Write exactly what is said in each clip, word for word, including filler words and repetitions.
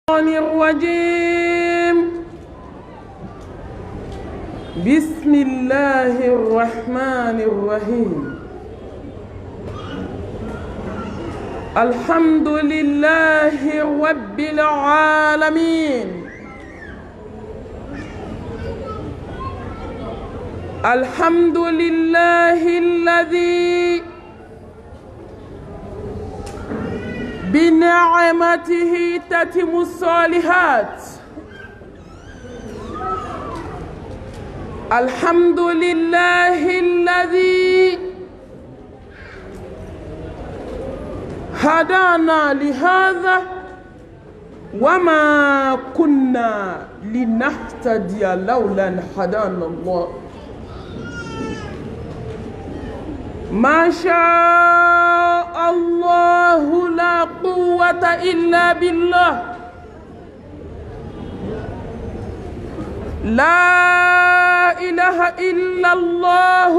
الرجيم. بسم الله الرحمن الرحيم. الحمد لله رب العالمين. الحمد لله الذي بنعمته تتم الصالحات. الحمد لله الذي هدانا لهذا وما كنا لنهتدي لولا أن هدانا الله. ما شاء الله لا قوة إلا بالله. لا إله إلا الله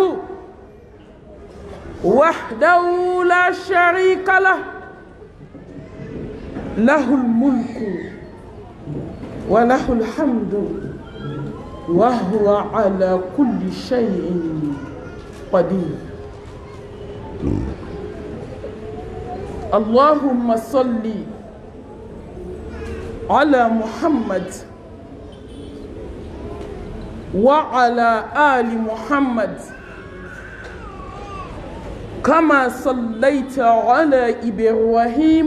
وحده لا شريك له. له الملك وله الحمد وهو على كل شيء قدير. اللهم صل على محمد وعلى آل محمد كما صليت على إبراهيم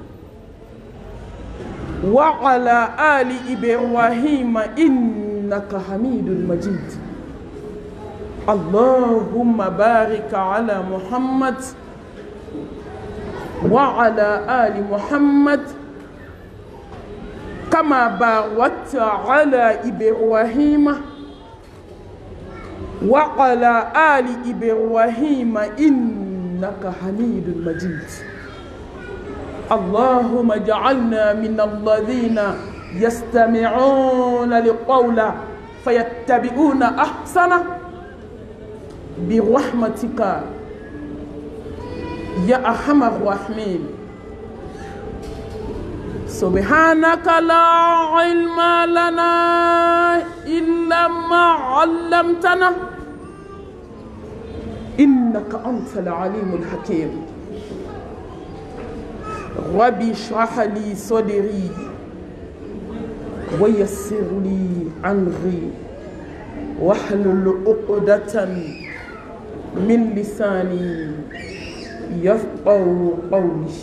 وعلى آل إبراهيم إنك حميد مجيد. اللهم بارك على محمد وعلى آل محمد كما باركت على إبراهيم وعلى آل إبراهيم إنك حميد مجيد. اللهم اجعلنا من الذين يستمعون القول فيتبعون أحسنه برحمتك يا أرحم الراحمين. سبحانك لا علم لنا إلا ما علمتنا إنك أنت العليم الحكيم. ربي اشرح لي صدري ويسر لي أمري واحلل عقدة من لساني يفقهوا قولي.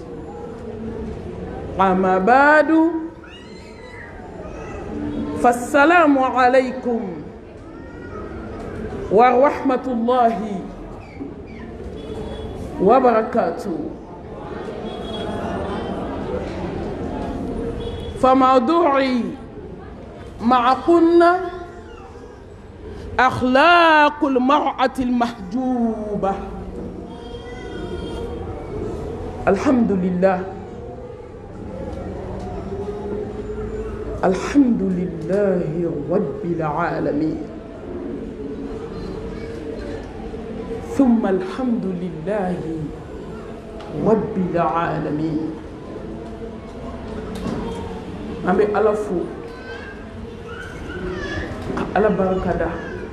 أما بعد فالسلام عليكم ورحمة الله وبركاته. فموضوعي معكن أخلاق المرأة المحجوبة. الحمد لله الحمد لله رب العالمين، ثم الحمد لله رب العالمين. أمي ألفو كألا بركة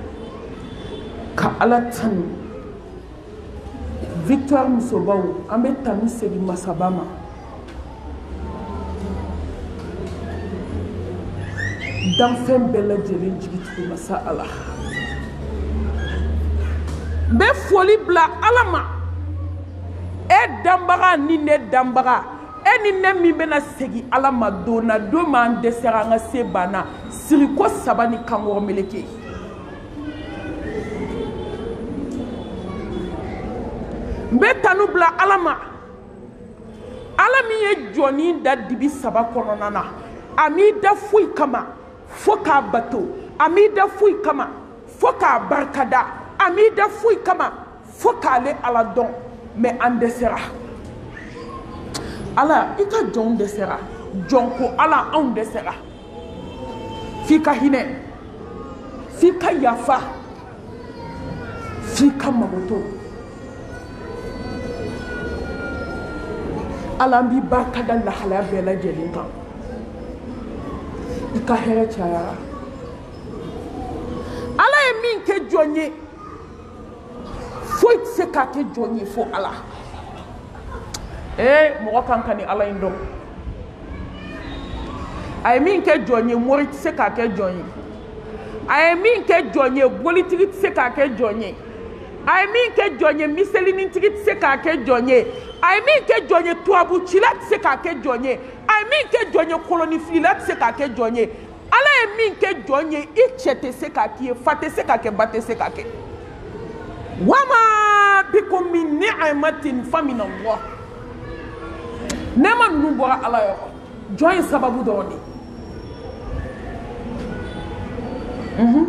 كألا تن Victoire Musobau أمي تاني سيدي مساباما dan fɛn bɛɛ lajɛlen jigitugu masa ala. N bɛ foli bila ala ma, e danbaga ni ne danbaga, e ni ne min bɛna segin ala ma don na don m'an dɛsɛra an ka se banna siriko saba ni kankɔrɔ meleke. N bɛ tanu bila ala ma, ala min ye jɔni da dibi saba kɔnɔna na, a m'i da foyi kama fo k'a bato, a m'i da foyi kama fo k'a barikada, a m'i da foyi kama fo k'ale ala dɔn. Mais an dɛsɛra ala, i ka jɔnw dɛsɛra, jɔn ko ala anw dɛsɛra. F'i ka hinɛ, f'i ka yafa, f'i ka magoto. Ala n b'i barika da lahalaya bɛɛ lajɛlen kan. ika here chayara ala e min ke jonye foi se ka ke jonye fo ala eh mo kan kan ni ala indo ay min ke jonye mori se ka ke jonye ay min ke jonye politique se ka ke jonye ay min ke jonye miselini tigi se ka ke jonye ay min ke jonye tuabu chilat se ka ke jonye ay min ke jonye koloni filat se ka ke jonye ala e min ke jonye ichete se ka ki fate se ka ke bate se ka ke wama bikum min ni'matin fa min Allah nema nubora ala yo joy sababu doni mhm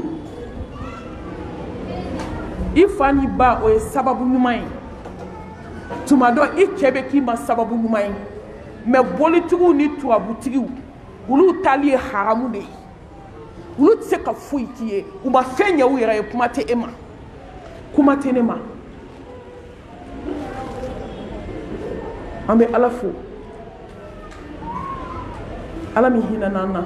ifani ba o sababu nyumai tumado ikebe ki ma sababu nyumai me bolitigu ni tuabutigu ulu tali haramu de ulu tseka fuikie uma fenya wira e kumate ema kumate nema ambe alafu alami hina nana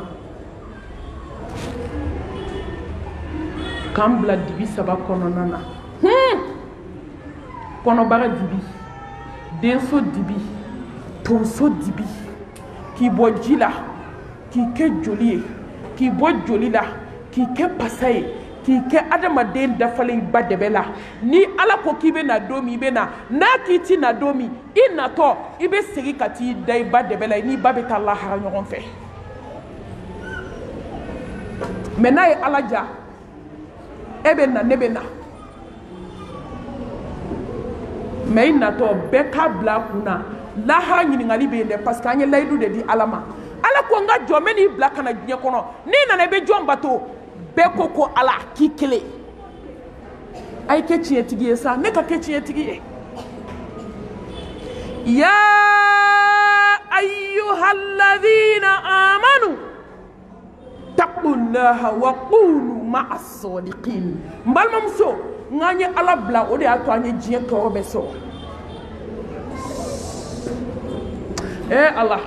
kambla dibi saba kono nana hmm kono bara dibi denso dibi tonso dibi ki bo jila ki ke jolie ki bo jolila ki ke pasaye ki ke adama den dafale ba debela ni ala ko ki be na domi be na na ki ti na domi ina to ibe segi kati dai ba debela ni ba be ta Allah ha nyogon fe menay alaja ebe na nebe na mais na to be ka bla kuna la ha nyini ngali be de parce que anye laydu de di alama ala ko nga jomeni bla kana dnye kono ni na ne be jomba to be koko ala ki kele ay ke tie tigiye sa ne ka ke tie tigiye ya ayyuhalladhina amanu taqullaha wa qulu ma'as sadiqin mbal mamso nganye ala bla o de ato anye dje ko be so eh Allah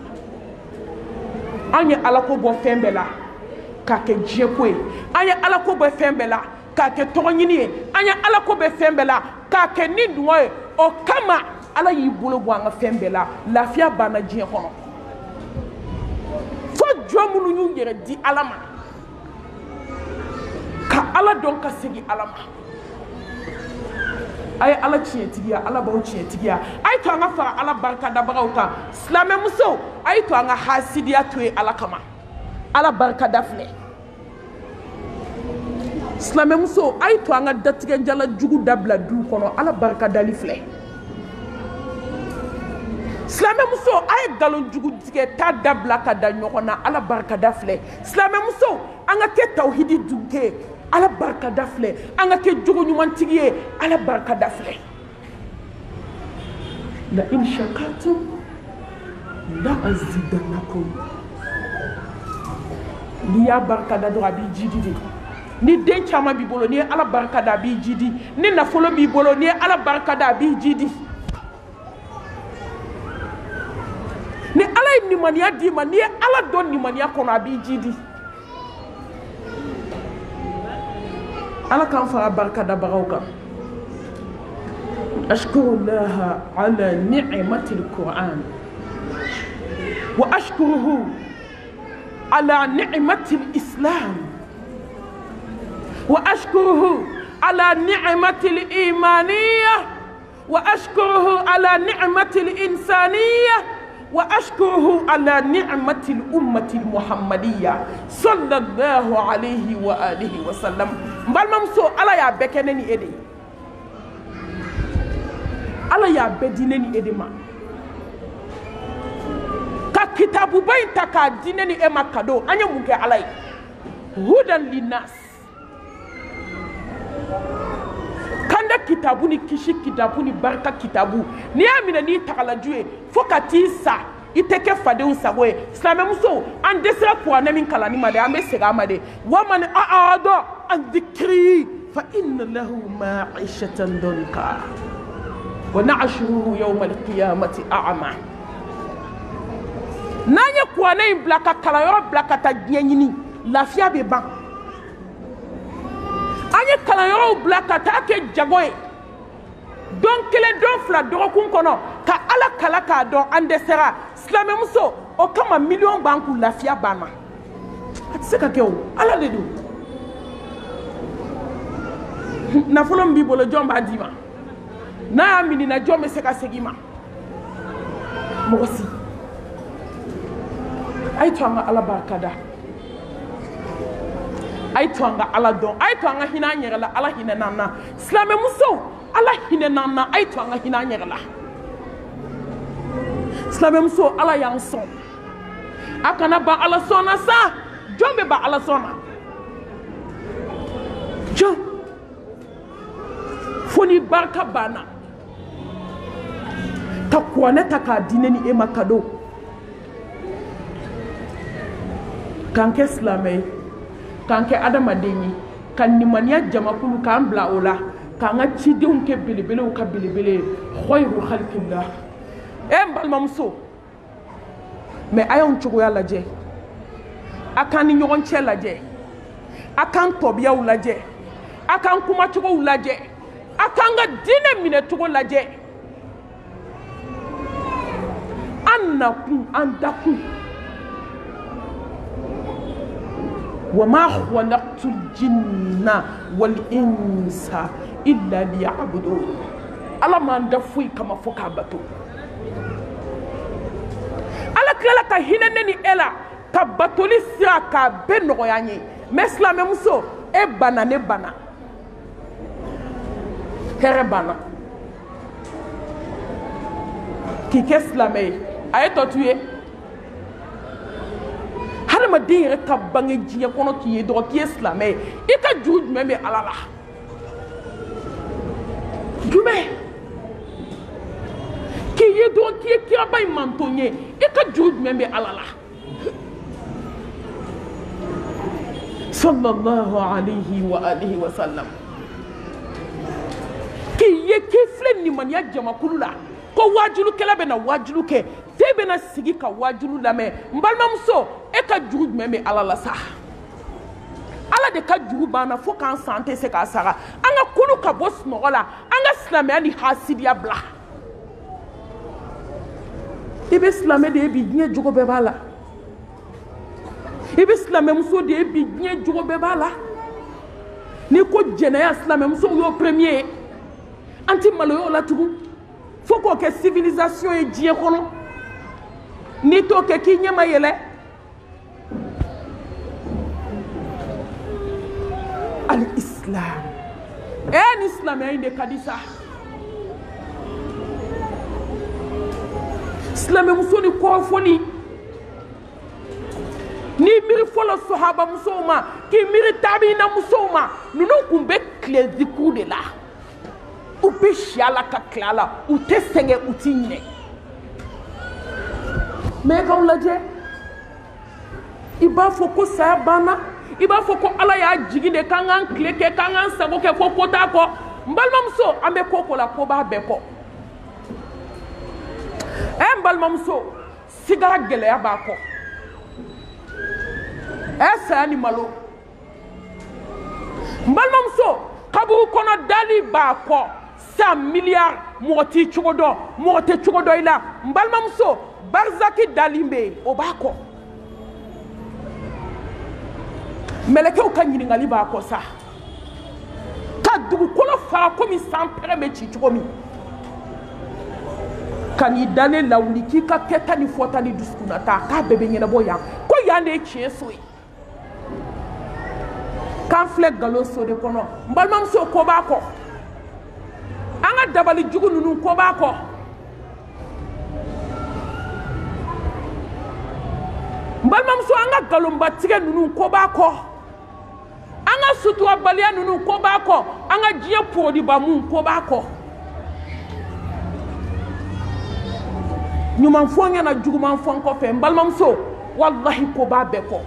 anye ala ko bo fembela ka ke dje ko anye ala ko bo fembela ka ke tonyini anye ala ko be fembela ka ke nidwo o kama ala yi bolo bo anga fembela lafia bana dje kono fo jomunu ñu yere di alama ka ala don ka segi alama ay ala tietigia ala bawo tietigia ay to anga fara ala barka da baraw ka slame muso ay to anga hasidia to ala kama ala barka da fle slame muso ay to anga datige njala jugu dabla du kono ala barka dali fle slame muso ay galon jugu tige ta dabla ka da nyokona ala barka da fle slame muso anga ke tawhidi duke ala barka dafle anga ke jogo nyuman tigiye ala barka dafle la in shakartum la azidannakum ni ya barka da do abi jidi ni den chama bi bolo ni ala barka da bi jidi ni na folo bi bolo ni ala barka da bi jidi ni ala ni mania di man ni ala don ni mania kono abi jidi ala kan fara barka da barauka ashkuru Allah ala ni'mati al-Qur'an wa ashkuruhu ala ni'mati al-Islam wa ashkuruhu ala ni'mati al-imaniyah wa ashkuruhu ala ni'mati al-insaniyah وأشكره على نعمة الأمة المحمدية صلى الله عليه وآله وسلم بالممسو على يا بكنني إدي على يا بدينني إدي ما ككتاب بين تكادينني إما كدو أنا ممكن علي هدى للناس kanda kitabu ni kishi kitabu ni baraka kitabu ni amina ni takalajue fokati sa iteke fade usawe slame muso an desira kwa na min kala ni made ambe sega made waman aada an dhikri fa inna lahu ma'ishatan dunka wa na'shuruhu yawm al-qiyamati a'ma n'an ye kuranɛ in bila ka kalanyɔrɔ bila ka taa diɲɛ ɲini lafiya bɛ ban an ye kalanyɔrɔw bila ka taa kɛ jago ye don kelen don fila dɔgɔkun kɔnɔ ka ala kala k'a dɔn an dɛsɛra silamɛmuso o kama miliyɔn b'an kun lafiya banna a tɛ se ka kɛ o ala de don nafolo min b'i bolo jɔn b'a d'i ma n'a y'a minina jɔn bɛ se ka segin ma mɔgɔ si a ye to an ka ala barika da a ye to an ka ala dɔn a ye to an ka hinɛ an yɛrɛ la ala hinɛ n'an na silamɛmusow ala hinɛ n'an na a ye to an ka hinɛ an yɛrɛ la silamɛmusow ala y'an sɔn a kana ban ala sɔn na sa jɔn bɛ ban ala sɔn na jɔn fo ni barika banna ka kuranɛ ta k'a di ne ni e ma kado k'an kɛ silamɛ ye k'an kɛ adamaden ye ka nimaniya jamakulu k'an bila o la k'an ka cidenw kɛ belebelew ka belebele ye khayru khalqillah e n balimamuso mɛ a y'anw cogoya lajɛ a k'an ni ɲɔgɔn cɛ lajɛ a k'an tɔbiyaw lajɛ a k'an kumacogow lajɛ a k'an ka diinɛ minɛcogo lajɛ an nakun an dakun وما خلقت الجن والإنس إلا ليعبدون ala man da foyi kama fo k'a bato ala tilala ka hinɛ ne ni e la ka batoli sira k'a bɛɛ nɔgɔya an ye mais silamɛmuso e banna ne banna hɛrɛ banna k'i kɛ silamɛ ye a ye tɔ to ye hadamaden yɛrɛ ka bange diɲɛ kɔnɔ k'i ye dɔrɔn k'i ye silamɛ ye i ka juru jumɛn bɛ ala la jumɛn k'i ye dɔrɔn k'i ye kiraba in manton ye i ka juru jumɛn bɛ ala la sallallahu alayhi wa alihi wa sallam k'i ye k'i filɛ nimaniya jamakulu la ko wajulukɛla bɛ na wajulu kɛ te bɛna sigi ka wajulu lamɛn n balimamuso e ka juru jumɛn bɛ ala la sa ala de ka juru banna fo k'an san tɛ se k'a sara an ka kunu ka bɔ sunɔgɔ la an ka silamɛya ni hasidiya bila i bɛ silamɛ de ye bi diɲɛ jogo bɛɛ b'a la i bɛ silamɛmuso de ye bi diɲɛ jogo bɛɛ b'a la n'i ko jɛnɛya silamɛmusow y'o premier ye an ti maloya o la tugun fo k'o kɛ civilisation ye diɲɛ kɔnɔ n'i t'o kɛ k'i ɲɛ ma yɛlɛ al islam eh ni silamɛya in de ka di sa silamɛmuso ni kɔrɔfɔli n'i miiri fɔlɔ sahaba musow ma k'i miiri tabiina musow ma ninnu kun bɛ tile zikuru de la u bɛ si a la ka tila a la u tɛ sɛgɛn u t'i ɲinɛ mais k'aw lajɛ i b'a fɔ ko saya banna i b'a fɔ ko ala y'a jigi de k'an k'an tile kɛ k'an k'an sago kɛ ko ko t'a kɔ n balimamuso an bɛ ko ko la ko b'a bɛɛ kɔ ɛ n balimamuso sigara gɛlɛya b'a kɔ ɛ saya ni malo n balimamuso kaburu kɔnɔ dali b'a kɔ sa miliyari mɔgɔ t'i cogo dɔn mɔgɔ tɛ cogo dɔn i la n balimamuso barzaki dali bɛ yen o b'a kɔ mɛlɛkɛw ka ɲininkali b'a kɔ sa ka dugukolo fara komi san pɛrɛ bɛ ci cogo min ka n'i dalen lawuli k'i ka kɛta ni fɔta ni dusukunnata k'a bɛɛ bɛ ɲɛnabɔ yan ko yan de ye tiɲɛ so ye k'an filɛ nkalon so de kɔnɔ n balimamuso ko b'a kɔ an ka dabali jugu ninnu ko b'a kɔ n balimamuso an ka nkalonbatigɛ ninnu ko b'a kɔ an ka suturabaliya ninnu ko b'a kɔ an ka diɲɛ porodibamu ko b'a kɔ ɲuman fɔ n ɲɛna juguman fɔ n kɔfɛ n balimamuso walahi ko b'a bɛɛ kɔ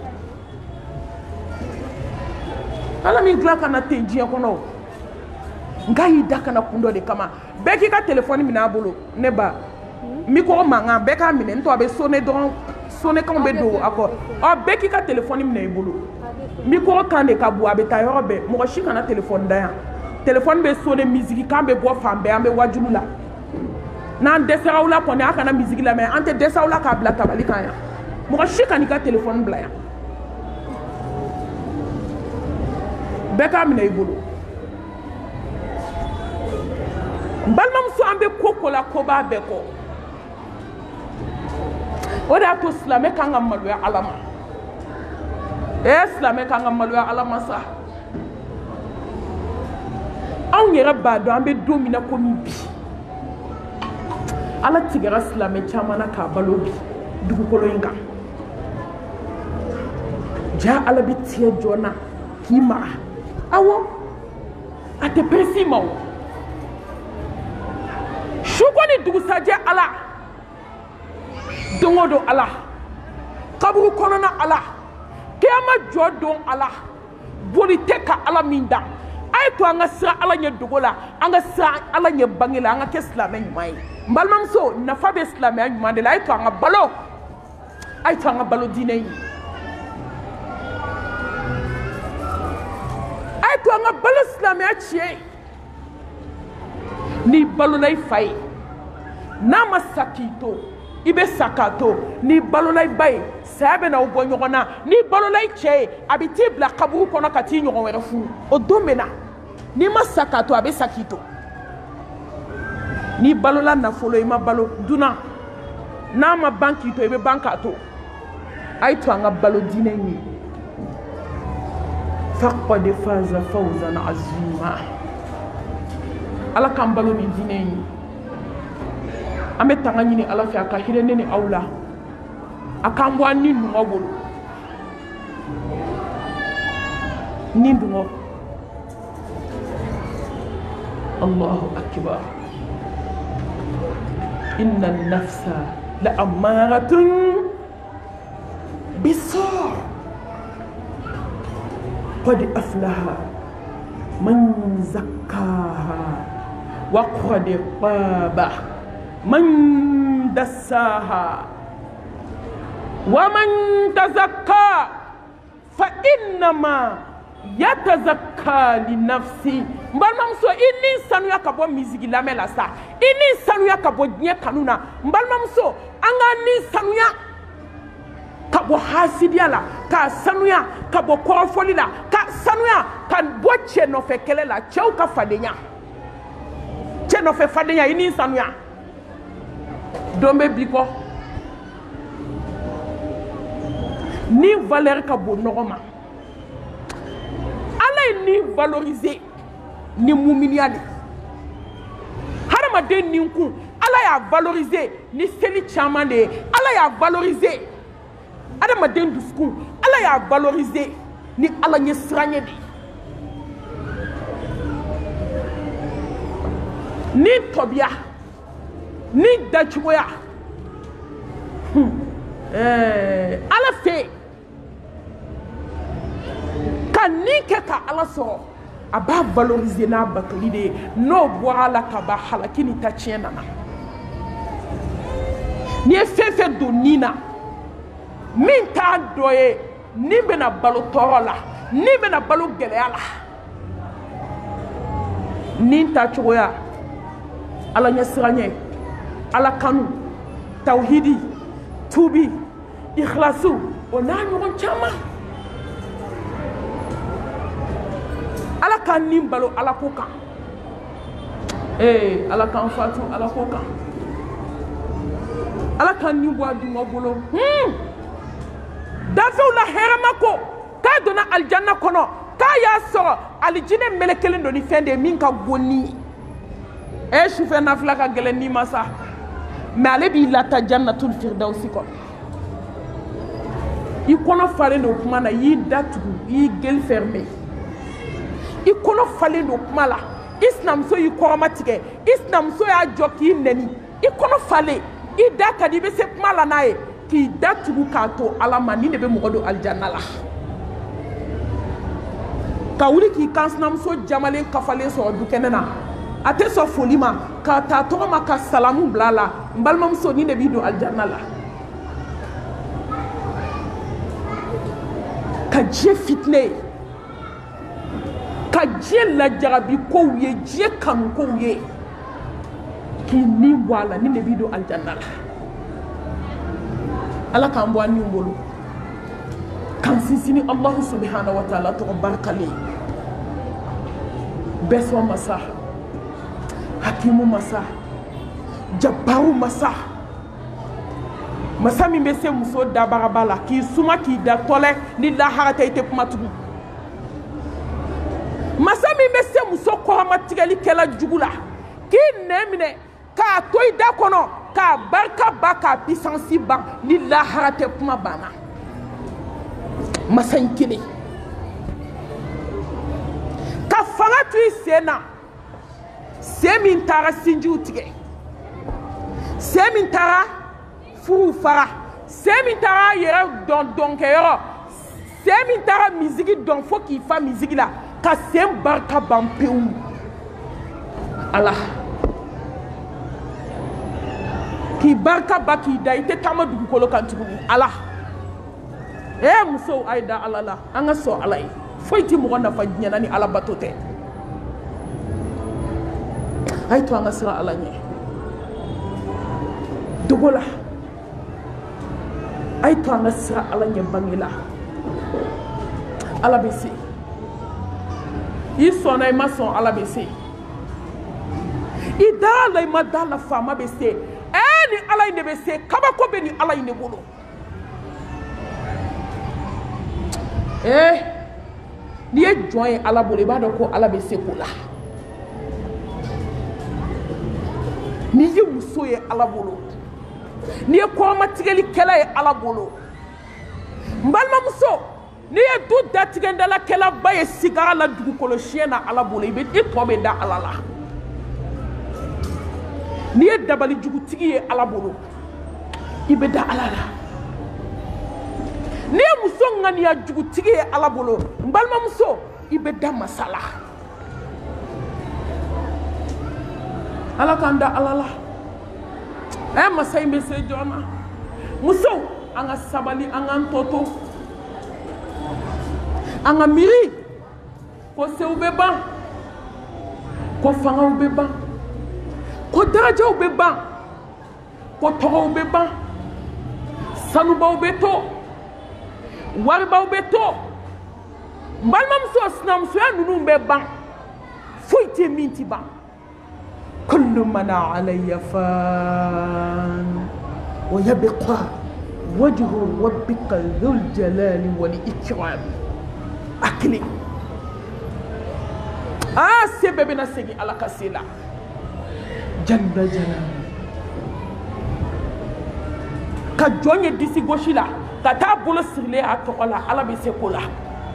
ala min tila ka na ten diɲɛ kɔnɔ n k'a y'i da ka na kun dɔ de kama bɛɛ k'i ka telefɔni minɛ a bolo ne ba mikɔrɔ mankan bɛɛ k'a minɛ n tɔ a bɛ sonné dɔrɔn sonné kan bɛ don a kɔ ɔ bɛɛ k'i ka téléphone minɛ i bolo micro kan de ka bon a bɛ taa yɔrɔ bɛɛ mɔgɔ si kana téléphone da yan téléphone bɛ sonné musique kan bɛ bɔ fan bɛɛ an bɛ wajulu la n'an dɛsɛra aw la kɔni a kana musique lamɛn an tɛ dɛsɛ aw la k'a bila tabali kan yan mɔgɔ si kan'i ka téléphone bila yan bɛɛ k'a minɛ i bolo n balimamuso an bɛ ko ko la koba bɛɛ kɔ o de y'a to silamɛ kan ka maloya ala ma ee silamɛ kan ka maloya ala ma sa anw yɛrɛ b'a dɔn an bɛ don min na komi bi ala tigɛra silamɛ caman na k'a balo bi dugukolo in kan ja ala bɛ tigɛ joona k'i mara awɔ a tɛ peresi ma o su ko ni dugusajɛ ala don o don ala kaburu kɔnɔna ala kiyama jɔ don ala boli tɛ ka ala min da a ye to an ka siran ala ɲɛ dogo la an ka siran ala ɲɛ bange la an ka kɛ silamɛ ɲuman ye n balimamuso nafa bɛ silamɛya ɲuman de la a ye to an ka balo a ye to an ka balo diinɛ in a ye to an ka balo silamɛya tiɲɛ n'i balola i fa ye n'a ma sa k'i to i bɛ sa k'a to n'i balola i ba ye saya bɛ n'aw bɔ ɲɔgɔn na n'i balola i cɛ ye a bɛ t'i bila kaburu kɔnɔ ka t'i ɲɔgɔn wɛrɛ furu o don bɛ na n'i ma sa k'a to a bɛ sa k'i to n'i balola nafolo i ma balo dunan n'a ma ban k'i to i bɛ ban k'a to a ye to an ka balo diinɛ in ye faqad faza fawzan azima ala k'an balo ni diinɛ in ye an bɛ tanga ɲini ala fɛ a ka hinɛ ne ni aw la a k'an bɔ an ni dungɔ bolo ni dungɔ allahu akbar inna nafsa la amaratun bisar qad aflaha man zakkaha wa qad khaba man dassaha wa man tazakka fa innama yatazakka li nafsi mbalimamuso i ni sanuya ka bɔ misigi lamɛn la sa i ni sanuya ka bɔ diɲɛ kanu na mbalimamuso an ka ni sanuya ka bɔ hasidiya la ka sanuya ka bɔ kɔrɔfɔli la ka sanuya ka bɔ cɛ nɔfɛ kɛlɛ la cɛw ka fadenya cɛ nɔfɛ fadenya i ni sanuya don bɛ bi kɔ ni valeur ka bon ɲɔgɔn ma ala ye ni valoriser ni muminiya de hadamaden nin kun ala y'a valoriser ni seli caman de ye ala y'a valoriser hadamaden dusukun ala y'a valoriser ni ala ɲɛ siran ye de ni tɔbiya ni dacogoya ala fɛ ka ni kɛ ka ala sɔrɔ a b'a valoriser n'a batoli de ye n'o bɔra la ka ban halaki ni ta tiɲɛ nana n'i ye fɛn fɛn don nin na min t'a dɔ ye ni bɛna balo tɔɔrɔ la ni bɛna balo gɛlɛya la nin ta cogoya ala ɲɛ siranɲɛ ala kanu tawhidi tubi ikhlasu o n'a ɲɔgɔn caman ala k'an nin balo ala ko kan ee ala k'an fatu ala ko kan ala k'an nin bɔ a dungɔ bolo hmm. dafew la hɛrɛma ko k'a donna alijanna kɔnɔ k'a y'a sɔrɔ alijinɛ melekelen don ni fɛn de ye min ka bon ni e sufɛ nafila ka gɛlɛn ni ma sa mais ale b'i lata jannatul firdausi kɔnɔ i kɔnɔ falen don kuma na i y'i datugu i y'i geli fermé i kɔnɔ falen don kuma la i sinamuso y'i kɔrɔma tigɛ i sinamuso y'a jɔ k'i nɛni i kɔnɔ falen i da ka di i bɛ se kuma la n'a ye k'i datugu k'a to ala ma ni de bɛ mɔgɔ don alijanna la ka wuli k'i kan sinamuso jamalen kafalen sɔrɔ dukɛnɛ na a tɛ sɔn foli ma k'a ta tɔgɔ ma ka salamu bila a la n balimamuso ni de b'i don alijanna la ka diɲɛ fitne ka diɲɛ lajarabi kow ye diɲɛ kanu kow ye k'i ni bɔ a la ni ne b'i don aljanna la ala k'an bɔ an niw bolo k'an sinsin Allah subhanahu wa ta'ala tɔgɔ barikalen bɛɛ sɔn masa hakimu masa jabaru masa masa min bɛ se muso dabaraba la k'i suma k'i da tɔlɛ ni lahara tɛ i tɛ kuma tugun masa min bɛ se muso kɔrɔmatigɛlikɛla jugu la k'i nɛ minɛ k'a to i da kɔnɔ k'a barika ba k'a puissance ban ni lahara tɛ kuma banna masa in kelen ka fanga to i sen na sen min taara sinjiw tigɛ sen min taara furu fara sen min taara yɛrɛ dɔn dɔnkɛyɔrɔ sen min taara misigi dɔn fo k'i fa misigi la ka sen barika ban pewu ala k'i barika ba k'i da i tɛ taama dugukolo kan tuguni ala ee musow a ye da ala la an ka sɔn ala ye foyi tɛ mɔgɔ nafa diɲɛ na ni ala bato tɛ a ye to an ka siran ala ɲɛ dogo la a ye to an ka siran ala ɲɛ bange la ala bɛ se i sɔnna i ma sɔn ala bɛ se i dara la i ma da la faama bɛ se ɛɛ ni ala in de bɛ se kabako bɛ ni ala in de bolo ee n'i ye jɔn ye ala bolo i b'a dɔn ko ala bɛ se ko la n'i ye muso ye ala bolo n'i ye kɔrɔmatigɛlikɛla ye ala bolo n balimamuso n'i ye du datigɛndalakɛlaba ye sigara la dugukolo siɲɛ na ala bolo i bɛ i tɔ bɛ da ala la n'i ye dabalijugutigi ye ala bolo i bɛ da ala la n'i ye muso ŋaniya jugutigi ye ala bolo n balimamuso i bɛ da masa la ala k'an da ala la ɛ masa in bɛ se jɔn ma musow an ka sabali an k'an tɔ to an ka miiri ko sew bɛ ban ko fangaw bɛ ban ko darajaw bɛ ban ko tɔgɔw bɛ ban sanubaw bɛ to waribaw bɛ to n balimamuso sinamusoya ninnu bɛ ban foyi tɛ min tɛ ban kullu man alayya fan wa yabqa wajhu rabbika dhul jalali wal ikram akili ah se bɛɛ bɛna segin ala ka se la jalla jalal ka jɔn ye disi gosi la ka taa bolo sirilen a tɔgɔ la ala bɛ se ko la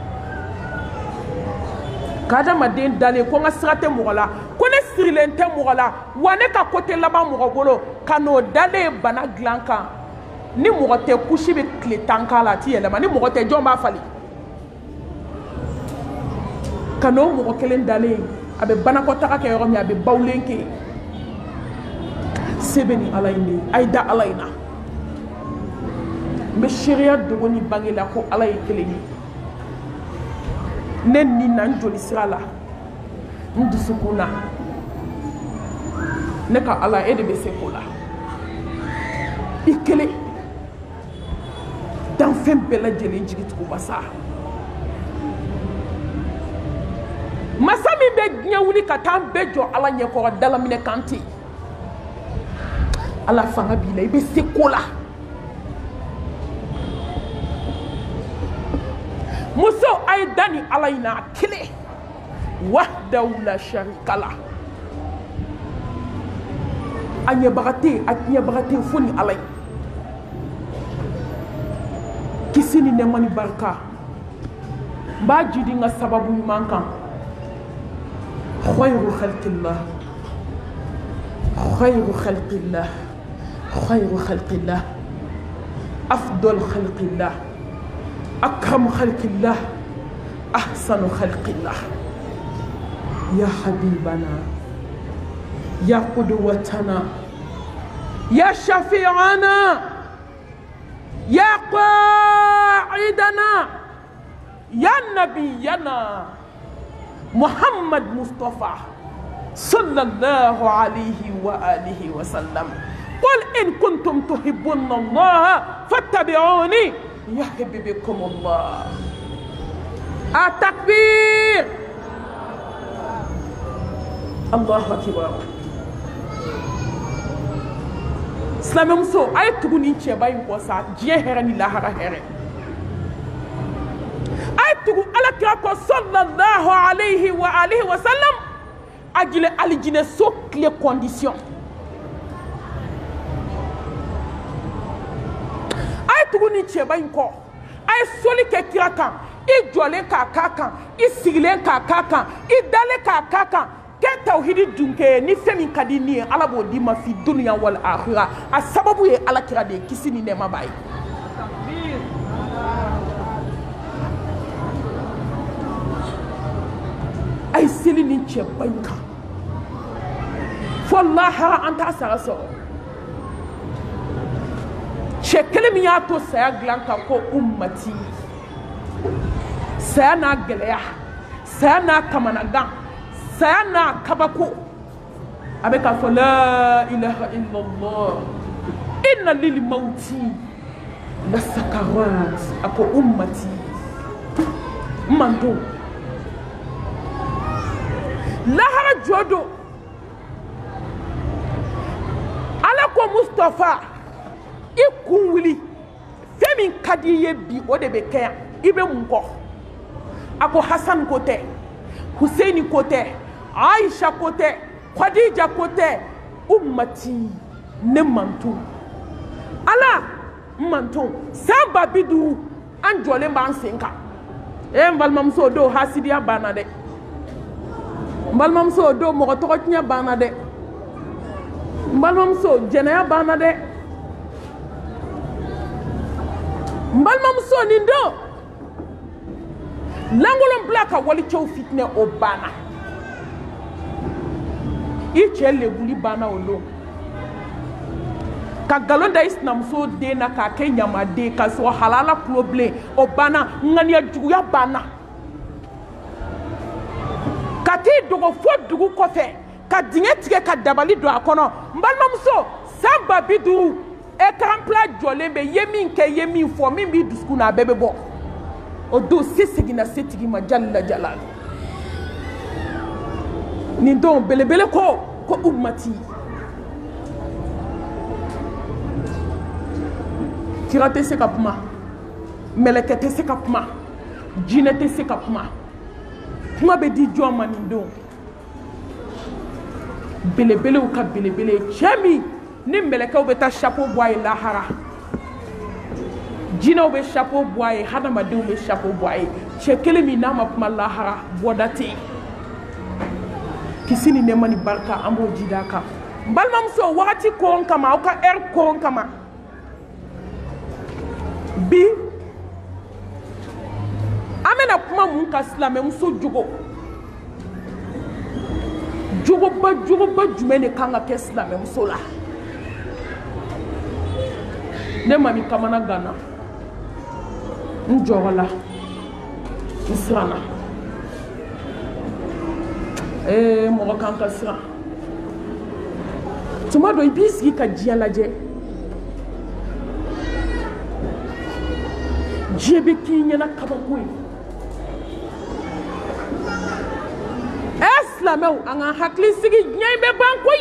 ka adamaden dalen ko n ka sira tɛ mɔgɔ la ko ne sirilen tɛ mɔgɔ la wa ne ka ko tɛ laban mɔgɔ bolo ka n'o dalen bana dilan kan ni mɔgɔ tɛ kusi bɛ tile tan k'a la a tɛ yɛlɛma ni mɔgɔ tɛ jɔn b'a fali ka n'o mɔgɔ kelen dalen a bɛ banakɔtaga kɛ yɔrɔ min a bɛ bawulen kɛ se bɛ ni ala in de ye a ye da ala in na n bɛ seereya dogo ni bange la ko ala ye kelen ye ne ni na n joli sira la n dusukun na ne ka ala e de bɛ se ko la i kelen danfɛn bɛɛ lajɛlen jigitugu masa masa min bɛ diɲɛ wuli ka taa an bɛɛ jɔ ala ɲɛkɔrɔ dalaminɛ kan ten ala fanga b'i la i bɛ se ko la muso a ye da ni ala in na a kelen wahdahu la sharika la a ɲɛbaga tɛ yen a ɲɛbaga tɛ yen fo ni ala ye kisi ni nɛɛma ni barika n b'a jidi n ka sababu ɲuman kan khayru khalqillah khayru khalqillah khayru khalqillah afdal khalqillah أكرم خلق الله أحسن خلق الله يا حبيبنا يا قدوتنا يا شفيعنا يا قائدنا ya nabiyana Muhammad Mustafa sallallahu alayhi wa alihi wa sallam. قل إن كنتم تحبون الله فاتبعوني يحببكم الله. التكبير الله أكبر. Islam so ay tuguni cheba yin ko sa je here ni lahara here. Ay tugu ala kira ko sallallahu alayhi wa alihi wa sallam agile alijine so clé condition. Ay tuguni cheba yin ko ay soli ke kira kan i jole ka kan i sigile ka kan i dale ka kan ke tawhidi dunke ni femi kadini ala bo di ma fi dunya wal akhirah asababu ye ala kira de kisini ne mabai. Ay seli ni che banka wallahi anta saraso che kelemi ya to saya glanka ko ummati saya na geleya saya na kamanagan saya na kabako abeka fo la ilaha illallah inna lil mauti la sakarat ako ummati mando lahara jodo ala ko Mustafa ikunwili femi kadiye bi o de be kaya ibe munko ako Hassan kote Husaini kote Aisha kote Khadija kote ummati ne mantu ala mantu samba bidu anjole ban senka e mbalmam so do hasidiya bana de mbalmam so do mo to nya bana de mbalmam so jenaya bana de mbalmam so nindo langolon blaka wali chow fitne o bana iche le buli bana olo ka galonda isnam so de na ka kenya ma de ka so halala problem o bana ngani ya jugu ya bana kati dogo fo dugu kofe ka dinge tige ka dabali do akono mbalmam so samba bidu e kampla jolembe yemin ke yemin fo min bi dusku na bebe bo o do sesegi na setigi ma jalla jalal ni don bele bele ko ko ummati kirate se kapma melekete se kapma jinete se kapma kuma be di joma ni don bele bele o ka bele bele chemi ni meleka o be ta chapeau boy lahara jina be chapeau boy hadama de be chapeau boy chekele mi na ma kuma lahara bodati kisini ne mani barka ambo jidaka balmam so wakati ko kama o ka er ko kama bi amena kuma mun ka slame muso jugo jugo ba jugo ba jumene kanga ke slame muso la ne mami kamana gana njola israna eh mo kan ka sra tuma do ibiski ka jialaje jebe kinyana kabakui eslameu anga hakli sigi nyaibe bankoi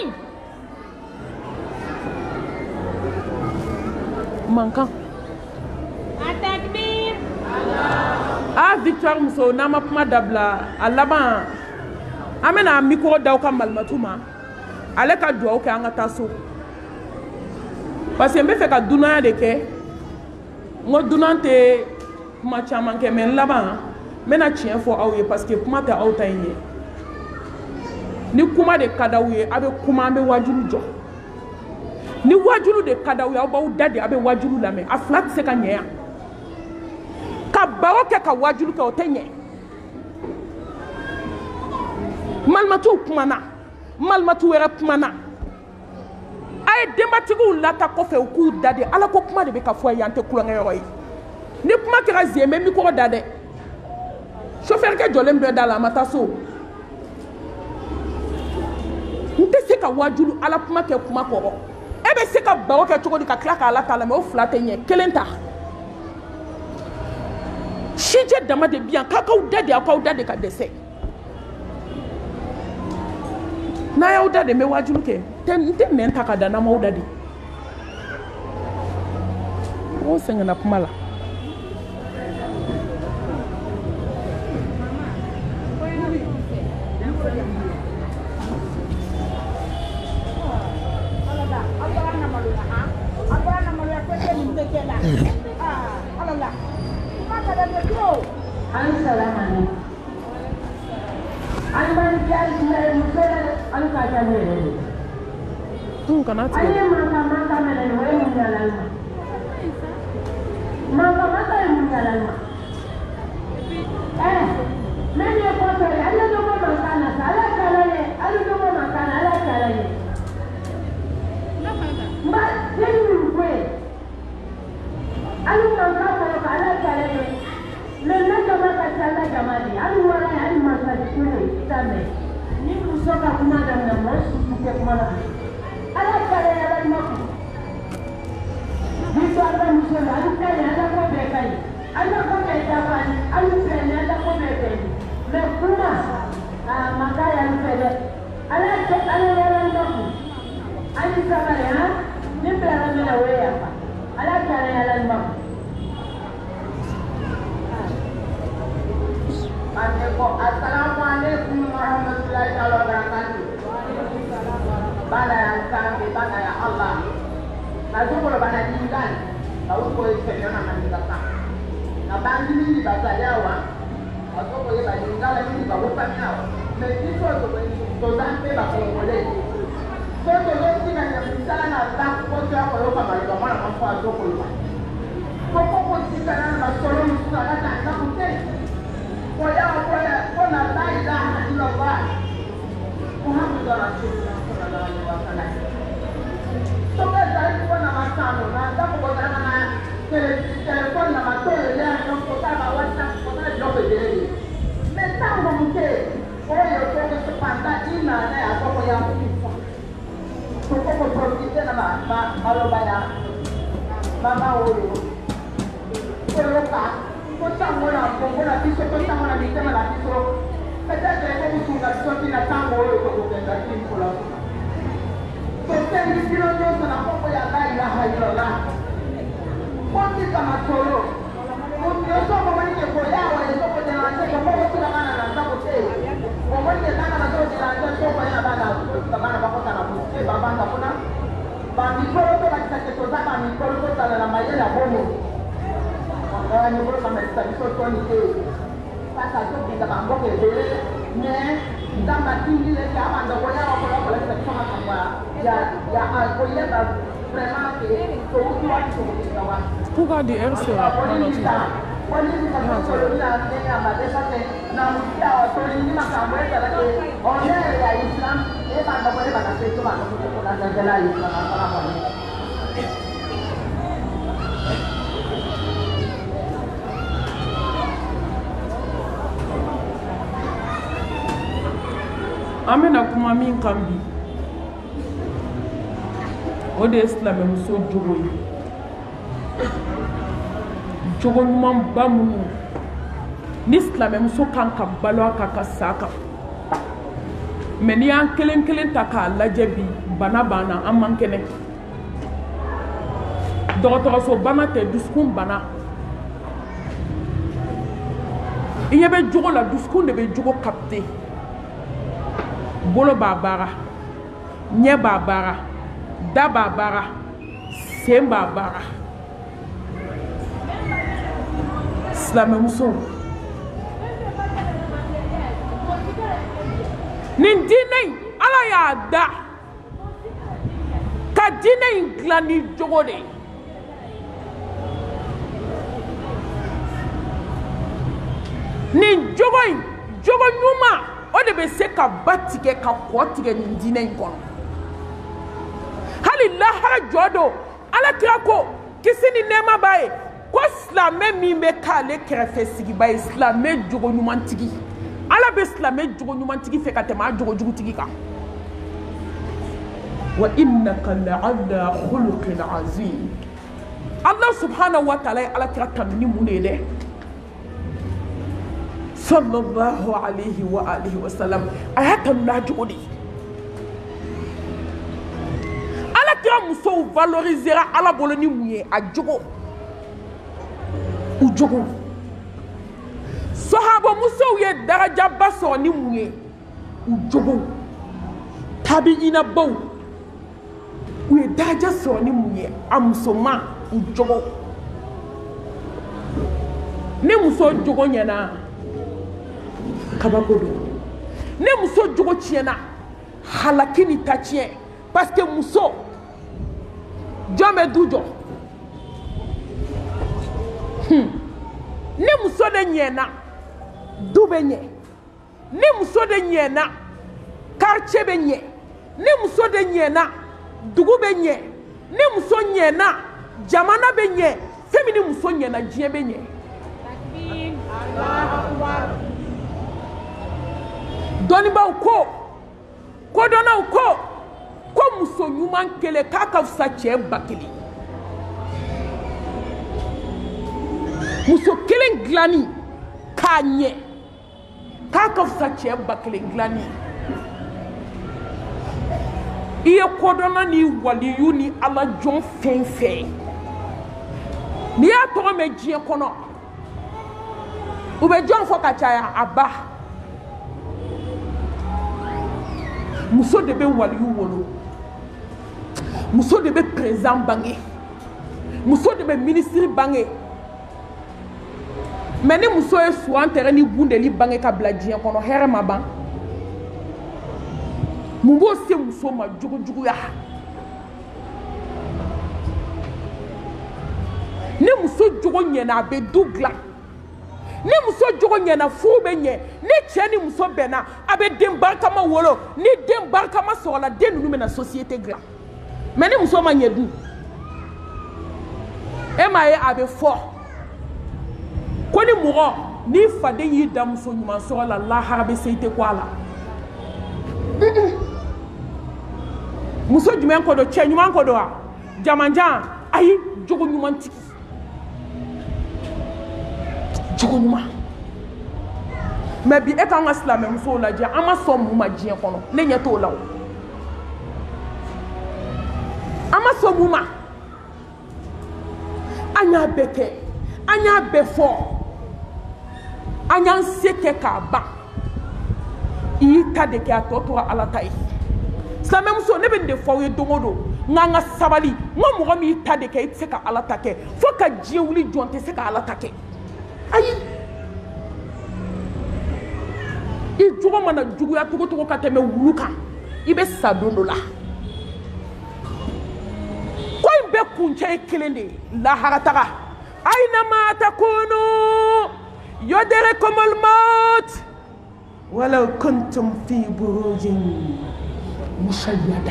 mankan atakbir ah victoire muso nama kuma dabla alaba amena mikro daw ka malmatuma ale ka duwa ke anga taso parce que me fe ka dunaya de ke ngo dunante kuma chaman ke men laba mena chien fo awye parce que kuma ta awta yin ni kuma de kadawye abe kuma be wajulu jo ni wajulu de kadawye abaw dade abe wajulu lame aflat se ka nya ka bawo ke ka wajulu ke otenye malmatu kuma na malmatu wera kuma na ay dembatigu lata ko fe ku dade ala ko kuma de be ka fo yante kulanga yoy ni kuma kira zeme mi ko dade chauffeur ke jɔlen bɛ da la a ma taa so n tɛ se ka wajulu ala kuma kɛ kuma kɔrɔ e bɛ se ka bawo kɛ cogo di ka tila ka ala ta la mɛ o fila tɛ ɲɛ kelen ta sijɛ dama de bi yan k'a k'aw da de aw k'aw da de ka dɛsɛ n'a y'aw da de n bɛ wajulu kɛ n tɛ nɛn ta ka da n'an m'aw da de mɔgɔw sɛgɛnna kuma la Hmm, kana tigɛ. Ayi maka maka mɛnɛ o ye mun yala ma. Maka maka ye mun yala ma. Eh, mɛ ni ye kɔfɛ ye, ale dogo maka na sa, ale kala ye, ale dogo maka na, ale kala ye. Nba, den min ko ye, ale maka kɔrɔ ka ale kala ye. Mɛ ne jama ka ca ala jama de, ale wɔɔrɔ ye, ale masa de ko ye, ta mɛ. Ni muso ka kuma daminɛ, mɔgɔ susu tɛ kuma la. Ala kare ala maku bisu ala muso la ala kare ala ko be kai ala ko be jafani ala prene ala ko be be me kuma a makaya nfele ala ke ala ala maku ali sabare ha ni bela mena we ya pa ala kare ala maku ate ko assalamu alaikum warahmatullahi wabarakatuh bana ya kambi bana ya Allah na zuko bana dingani na uko ifanyana na ndaka na bandi mimi bazayawa atoko ye balingala mimi babupa miao me kiso to to zampe ba kongole so to leti na nyamisala na baku ko ya ko yoka mali ba mwana mafu atoko yo ko ko ko sikana na masolo msuna na na kute ko ya ko ya ko na la ilaha illallah Muhammad rasulullah Toka dari kuna matano na ndapo kwa na telefoni na matoro ya kutoka na WhatsApp kuna jobe dele. Metango mke oyo toka kupanda ina na hapo ya kufa. Toka kwa profite na ma maloba ya mama oyo. Toka kwa tango na bongo na piso kwa tango na mitema la piso. Kata kwa kutunga sote na tango oyo kwa kutenda kitu la. Sotendi kilo nyoto na popo ya la ilaha illallah. Mwaki kama tolo. Mutioso mwani ke koyawa ya soko de la nje kwa popo kila mana na sako te. Mwani ke tanga na soko de la nje soko ya bana kabana bako kana buke babanga kuna. Ba mikoro to la kitake to zaka mikoro to tala na mayela bomo. Mwani mikoro kama tsabiso to ni ke. Sasa to kita bangoke dele ne ndamba tingile kama ndo koyawa kwa kwa la kama kama Pourquoi dire R C A? Amena kuma min kambi o de ye silamɛmuso jogo ye jogo ɲumanba minnu ni silamɛmuso kan ka balo a kan ka sa kan mɛ n'i y'an kelen kelen ta k'a lajɛ bi bana banna an man kɛnɛ dɔgɔtɔrɔso bana tɛ dusukun bana i ɲɛ bɛ jogo la dusukun de bɛ jogo kapte bolo b'a baara ɲɛ b'a baara da b'a baara sen b'a baara silamɛmuso nin diinɛ in ala y'a da ka diinɛ in dilan ni jogo de ye nin jogo in jogo ɲuman o de bɛ se ka ba tigɛ ka kɔ tigɛ nin diinɛ in kɔnɔ hali lahara jɔ don ala kira ko kisi ni nɛɛma b'a ye ko silamɛ min bɛ k'ale kɛrɛfɛ sigiba ye silamɛ jogo ɲumantigi ala bɛ silamɛ jogo ɲumantigi fɛ ka tɛmɛ a jogo jugutigi kan wa innaka la'ala khuluqin azim Allah subhanahu wa ta'ala ye alakira tanu ni mun de ye dɛ sallallahu alayhi wa alihi wa sallam a y'a tanu n'a jogo de alakira musow valorisera ala bolo ni mun ye a jogo u jogo sahaba musow ye darajaba sɔrɔ ni mun ye u jogo tabi'ina baw u ye daraja sɔrɔ ni mun ye a musoman u jogo ne muso jogo ɲɛna kabako don ne muso jogo tiɲɛna halaki ni ta tiɲɛ parce que muso jɔn bɛ du jɔ hmm. ne muso de ɲɛna du bɛ ɲɛ ne muso de ɲɛna quartier bɛ ɲɛ ne muso de ɲɛna dugu bɛ ɲɛ ne muso ɲɛna jamana bɛ ɲɛ fɛn min ni muso ɲɛna diɲɛ bɛ ɲɛ dɔnnibaw ko kodɔnnaw ko ko muso ɲuman kelen k'a ka fisa cɛ ba kelen muso kelen dilanni k'a ɲɛ k'a ka fisa cɛ ba kelen dilanni i ye kodɔnna ni waliyu ni ala jɔn fɛn fɛn n'i y'a tɔgɔ mɛn diɲɛ kɔnɔ u bɛ jɔn fɔ ka caya a ba muso de bɛ waliyu wolo muso de bɛ président bange muso de bɛ ministre bange mais ni muso ye suwan tɛrɛ ni bundeli bange ka bila diɲɛ kɔnɔ hɛrɛ ma ban mun b'o se muso ma jugujuguya ni muso jogo ɲɛna a bɛ du dilan ni muso jogo ɲɛna furu bɛ ɲɛ ni cɛ ni muso bɛnna a bɛ den barikama wolo ni den barikama sɔrɔla den ninnu bɛna société dilan mais ni muso ma ɲɛ du e m'a ye a bɛ fɔ ko ni mɔgɔ ni faden y'i da muso ɲuman sɔrɔ la lahara bɛ se i tɛ ko a la muso jumɛn ko don cɛ ɲuman ko don wa jamanjan ayi jogo ɲumantigi jogo ɲuman mais bi e k'an ka silamɛ musow lajɛ an ma sɔn mun ma diɲɛ kɔnɔ ne ɲɛ t'o la o an ma sɔn mun ma an y'a bɛɛ kɛ an y'a bɛɛ fɔ an y'an se kɛ k'a ban i y'i ta de kɛ a tɔ tora ala ta ye silamɛ muso ne bɛ nin de fɔ aw ye don o don n'an ka sabali n ko mɔgɔ min y'i ta de kɛ i tɛ se ka ala ta kɛ fo ka diɲɛ wuli jɔn tɛ se ka ala ta kɛ ayi i jogo mana juguya cogo cogo ka tɛmɛ wulu kan i bɛ sa don dɔ la ko in bɛɛ kuncɛ ye kelen de ye lahara taga aynama takunu yudrikumul maut walaw kuntum fi burujin mushayyada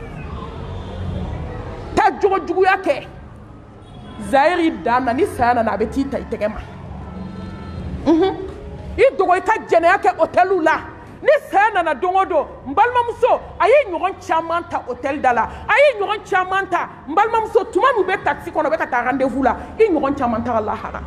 ta jogo juguya kɛ zahiri dan na ni saya nana a bɛ t'i ta i tɛgɛ ma i dogo i ka jɛnɛya kɛ hôteliw la ni saya nana don o don n balimamuso a ye ɲɔgɔn caman ta hôtel da la a ye ɲɔgɔn caman ta n balimamuso tuma min bɛ taxi kɔnɔ bɛ ka taa rendez-vous la i ɲɔgɔn caman taga lahara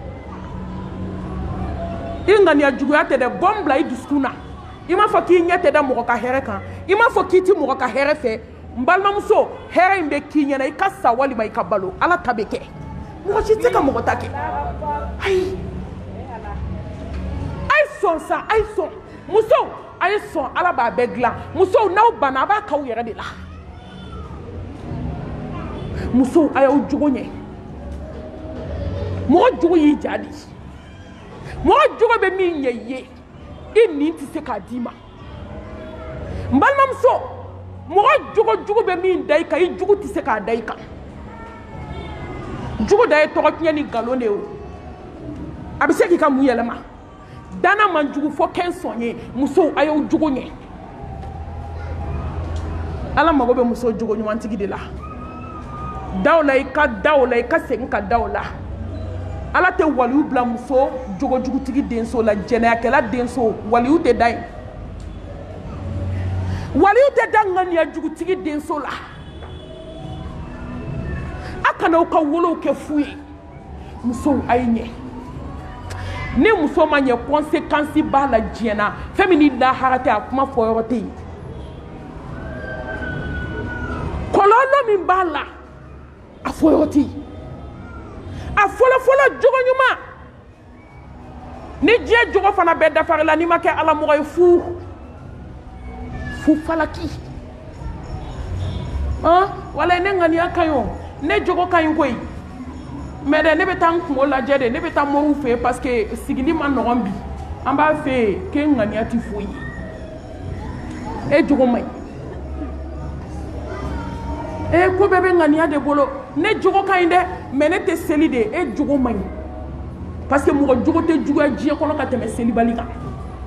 i ŋaniya juguya tɛ dɛ bɔn bila i dusukun na i m'a fɔ k'i ɲɛ tɛ da mɔgɔ ka hɛrɛ kan i m'a fɔ k'i tɛ mɔgɔ ka hɛrɛ fɛ n balimamuso hɛrɛ in bɛ k'i ɲɛna i ka sa walima i ka balo ala ta bɛ kɛ mɔgɔ si tɛ ka mɔgɔ ta kɛ ayi a ye sɔn sa a ye sɔn musow a ye sɔn ala b'a bɛɛ dilan musow n'aw banna a b'a k'aw yɛrɛ de la musow a y'aw jogo ɲɛ mɔgɔ jogo y'i ja de mɔgɔ jogo bɛ min ɲɛ i ye i nin tɛ se k'a d'i ma n balimamuso mɔgɔ jogo jugu bɛ min da i kan i jugu tɛ se k'a da i kan jugu da ye tɔgɔ tiɲɛ ni nkalon de ye o a bɛ se k'i ka mun yɛlɛma dana man jugu fo kɛn sɔn ye musow a y'aw jogo ɲɛ ala mago bɛ muso jogo ɲumantigi de la da o la i ka da o la i ka segin ka da o la ala tɛ waliyu bila muso jogojugutigi denso la jɛnɛyakɛla denso waliyu tɛ da yen waliyu tɛ da ŋaniya jugutigi denso la a kana u ka wolow kɛ fu ye musow a ye ɲɛ ni muso ma ɲɛ conséquence b'a la diɲɛ na fɛn min ni lahara tɛ a kuma fɔ yɔrɔ tɛ yen kɔlɔlɔ min b'a la a fɔ yɔrɔ tɛ yen a fɔlɔfɔlɔ jogo ɲuman ni diɲɛ jogo fana bɛɛ dafarila n'i ma kɛ ala mɔgɔ ye fu fu falaki han wala ne ŋaniya ka ɲi o ne jogo ka ɲi koyi mais dɛ ne bɛ taa n kungo lajɛ de ne bɛ taa mɔriw fɛ yen parce que sigili ma nɔgɔn bi an b'a fɛ yen k'e ŋaniya tɛ foyi ye e jogo man ɲi e ko bɛɛ bɛ ŋaniya de bolo ne jogo ka ɲi dɛ mais ne tɛ seli de e jogo man ɲi parce que mɔgɔ jogo tɛ juguya diɲɛ kɔnɔ ka tɛmɛ selibali kan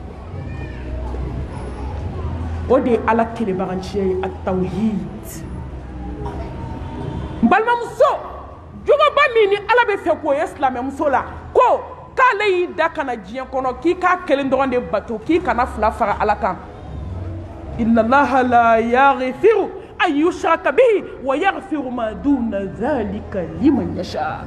o de ye ala kelebaganciya ye a tawhid n balimamuso jogoba min ni ala bɛ fɛ k'o ye silamɛmuso la ko k'ale y'i da kana diɲɛ kɔnɔ k'i k'a kelen dɔrɔn de bato k'i kana fila fara ala kan inna allaha la yaghfiru an yushraka bihi wa yaghfiru ma duna dhalika liman yasha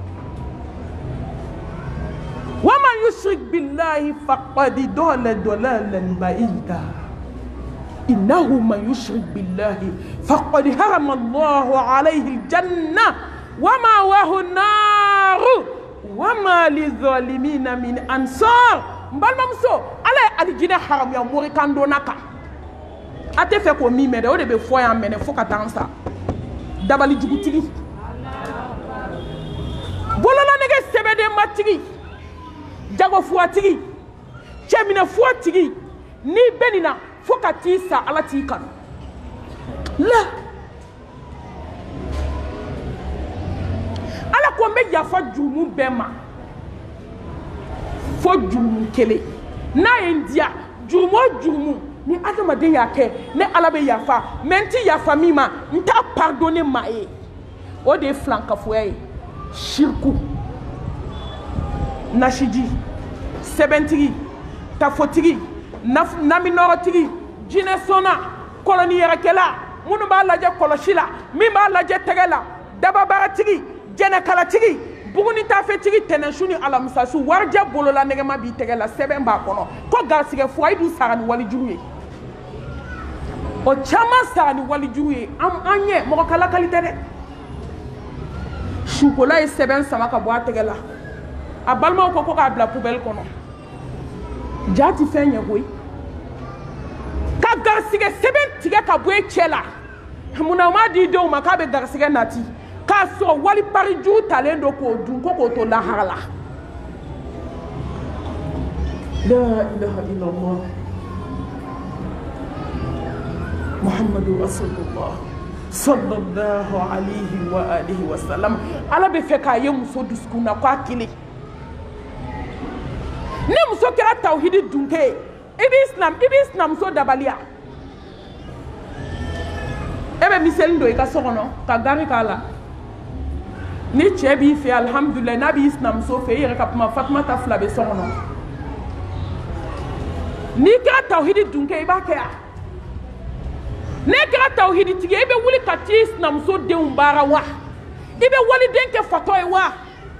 wa man yushrik billahi faqad dalla dalalan ba'ida innahu man yushrik billahi faqad harama allahu alayhi aljanna wa ma'wahu an-nar wa ma lidh-dhalimina min ansar mbalmamso ala alijina haram ya mori kando naka ate fe ko mi mede o de be fo ya mene fo ka tansa dabali jugutigi bolola nege sebede matigi jago fuatigi chemine fuatigi ni benina fo ka ti sa ala ti kan la ala ko me yafa jumu bema fo jumu kele na endia jumu jumu ni adamaden y'a kɛ ne ala bɛ yafa mais n ti yafa min ma n t'a pardonner maa ye o de ye filankafoya ye shirku nasiji sɛbɛntigi tafotigi naminɔrɔtigi jinɛ sɔnna kɔlɔni yɛrɛkɛla minnu b'a lajɛ kɔlɔsi la min b'a lajɛ tɛgɛ la dababaratigi jɛnɛkalatigi buguni tafetigi tɛnɛnsu ni alamisasu warijɛ bolola nɛgɛma b'i tɛgɛ la sɛbɛn b'a kɔnɔ ko garisigɛ fo a ye dun sara ni walijuru ye o caman sara ni walijuru ye an ɲɛ mɔgɔ kalakali tɛ dɛ sukola ye sɛbɛn sama ka bɔ a tɛgɛ la a balimaw ko ko k'a bila poubelle kɔnɔ ja ti fɛn ɲɛ koyi ka garisigɛ sɛbɛn tigɛ ka bɔ e cɛ la munna o m'a di denw ma k'a bɛ garisigɛ nati k'a sɔrɔ wali pari juru talen don k'o dun ko k'o to lahara la la ilaha illallah muhammadu rasulullah sallallahu alayhi wa alihi wa sallam ala bɛ fɛ k'a ye muso dusukun na k'a kelen ni muso kɛra tawhidi dunke ye i b'i sinam i b'i sinamuso dabaliya e bɛ miseli don i ka so kɔnɔ ka gari k'a la ni cɛ b'i fɛ alhamdulilayi n'a b'i sinamuso fɛ i yɛrɛ ka kuma fatumata fila bɛ so kɔnɔ n'i kɛra tawhidi dunke i b'a kɛ yan n'i kɛra tawhidi tigi i bɛ wuli ka t'i sinamuso denw baara wa i bɛ waliden kɛ fatɔ ye wa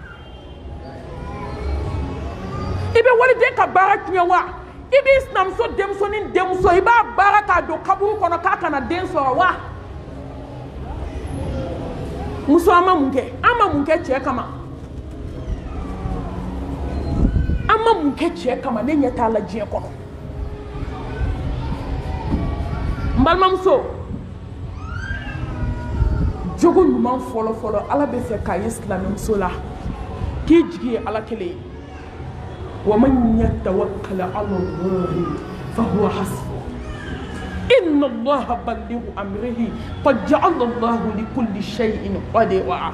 i bɛ waliden ka baara tiɲɛ wa i b'i sinamuso denmuso ni denmuso i b'a baara k'a don kaburu kɔnɔ k'a kana den sɔrɔ wa muso an ma mun kɛ an ma mun kɛ cɛ kama an ma mun kɛ cɛ kama ne ɲɛ t'a la diɲɛ kɔnɔ n balimamuso jogo ɲuman fɔlɔ fɔlɔ ala bɛ fɛ k'a ye silamɛmuso la k'i jigi ye ala kelen ye wa man yatawakkal ala allahi fa huwa hasbuh inna allaha balighu amrihi qad ja'ala allahu li kulli shay'in qadira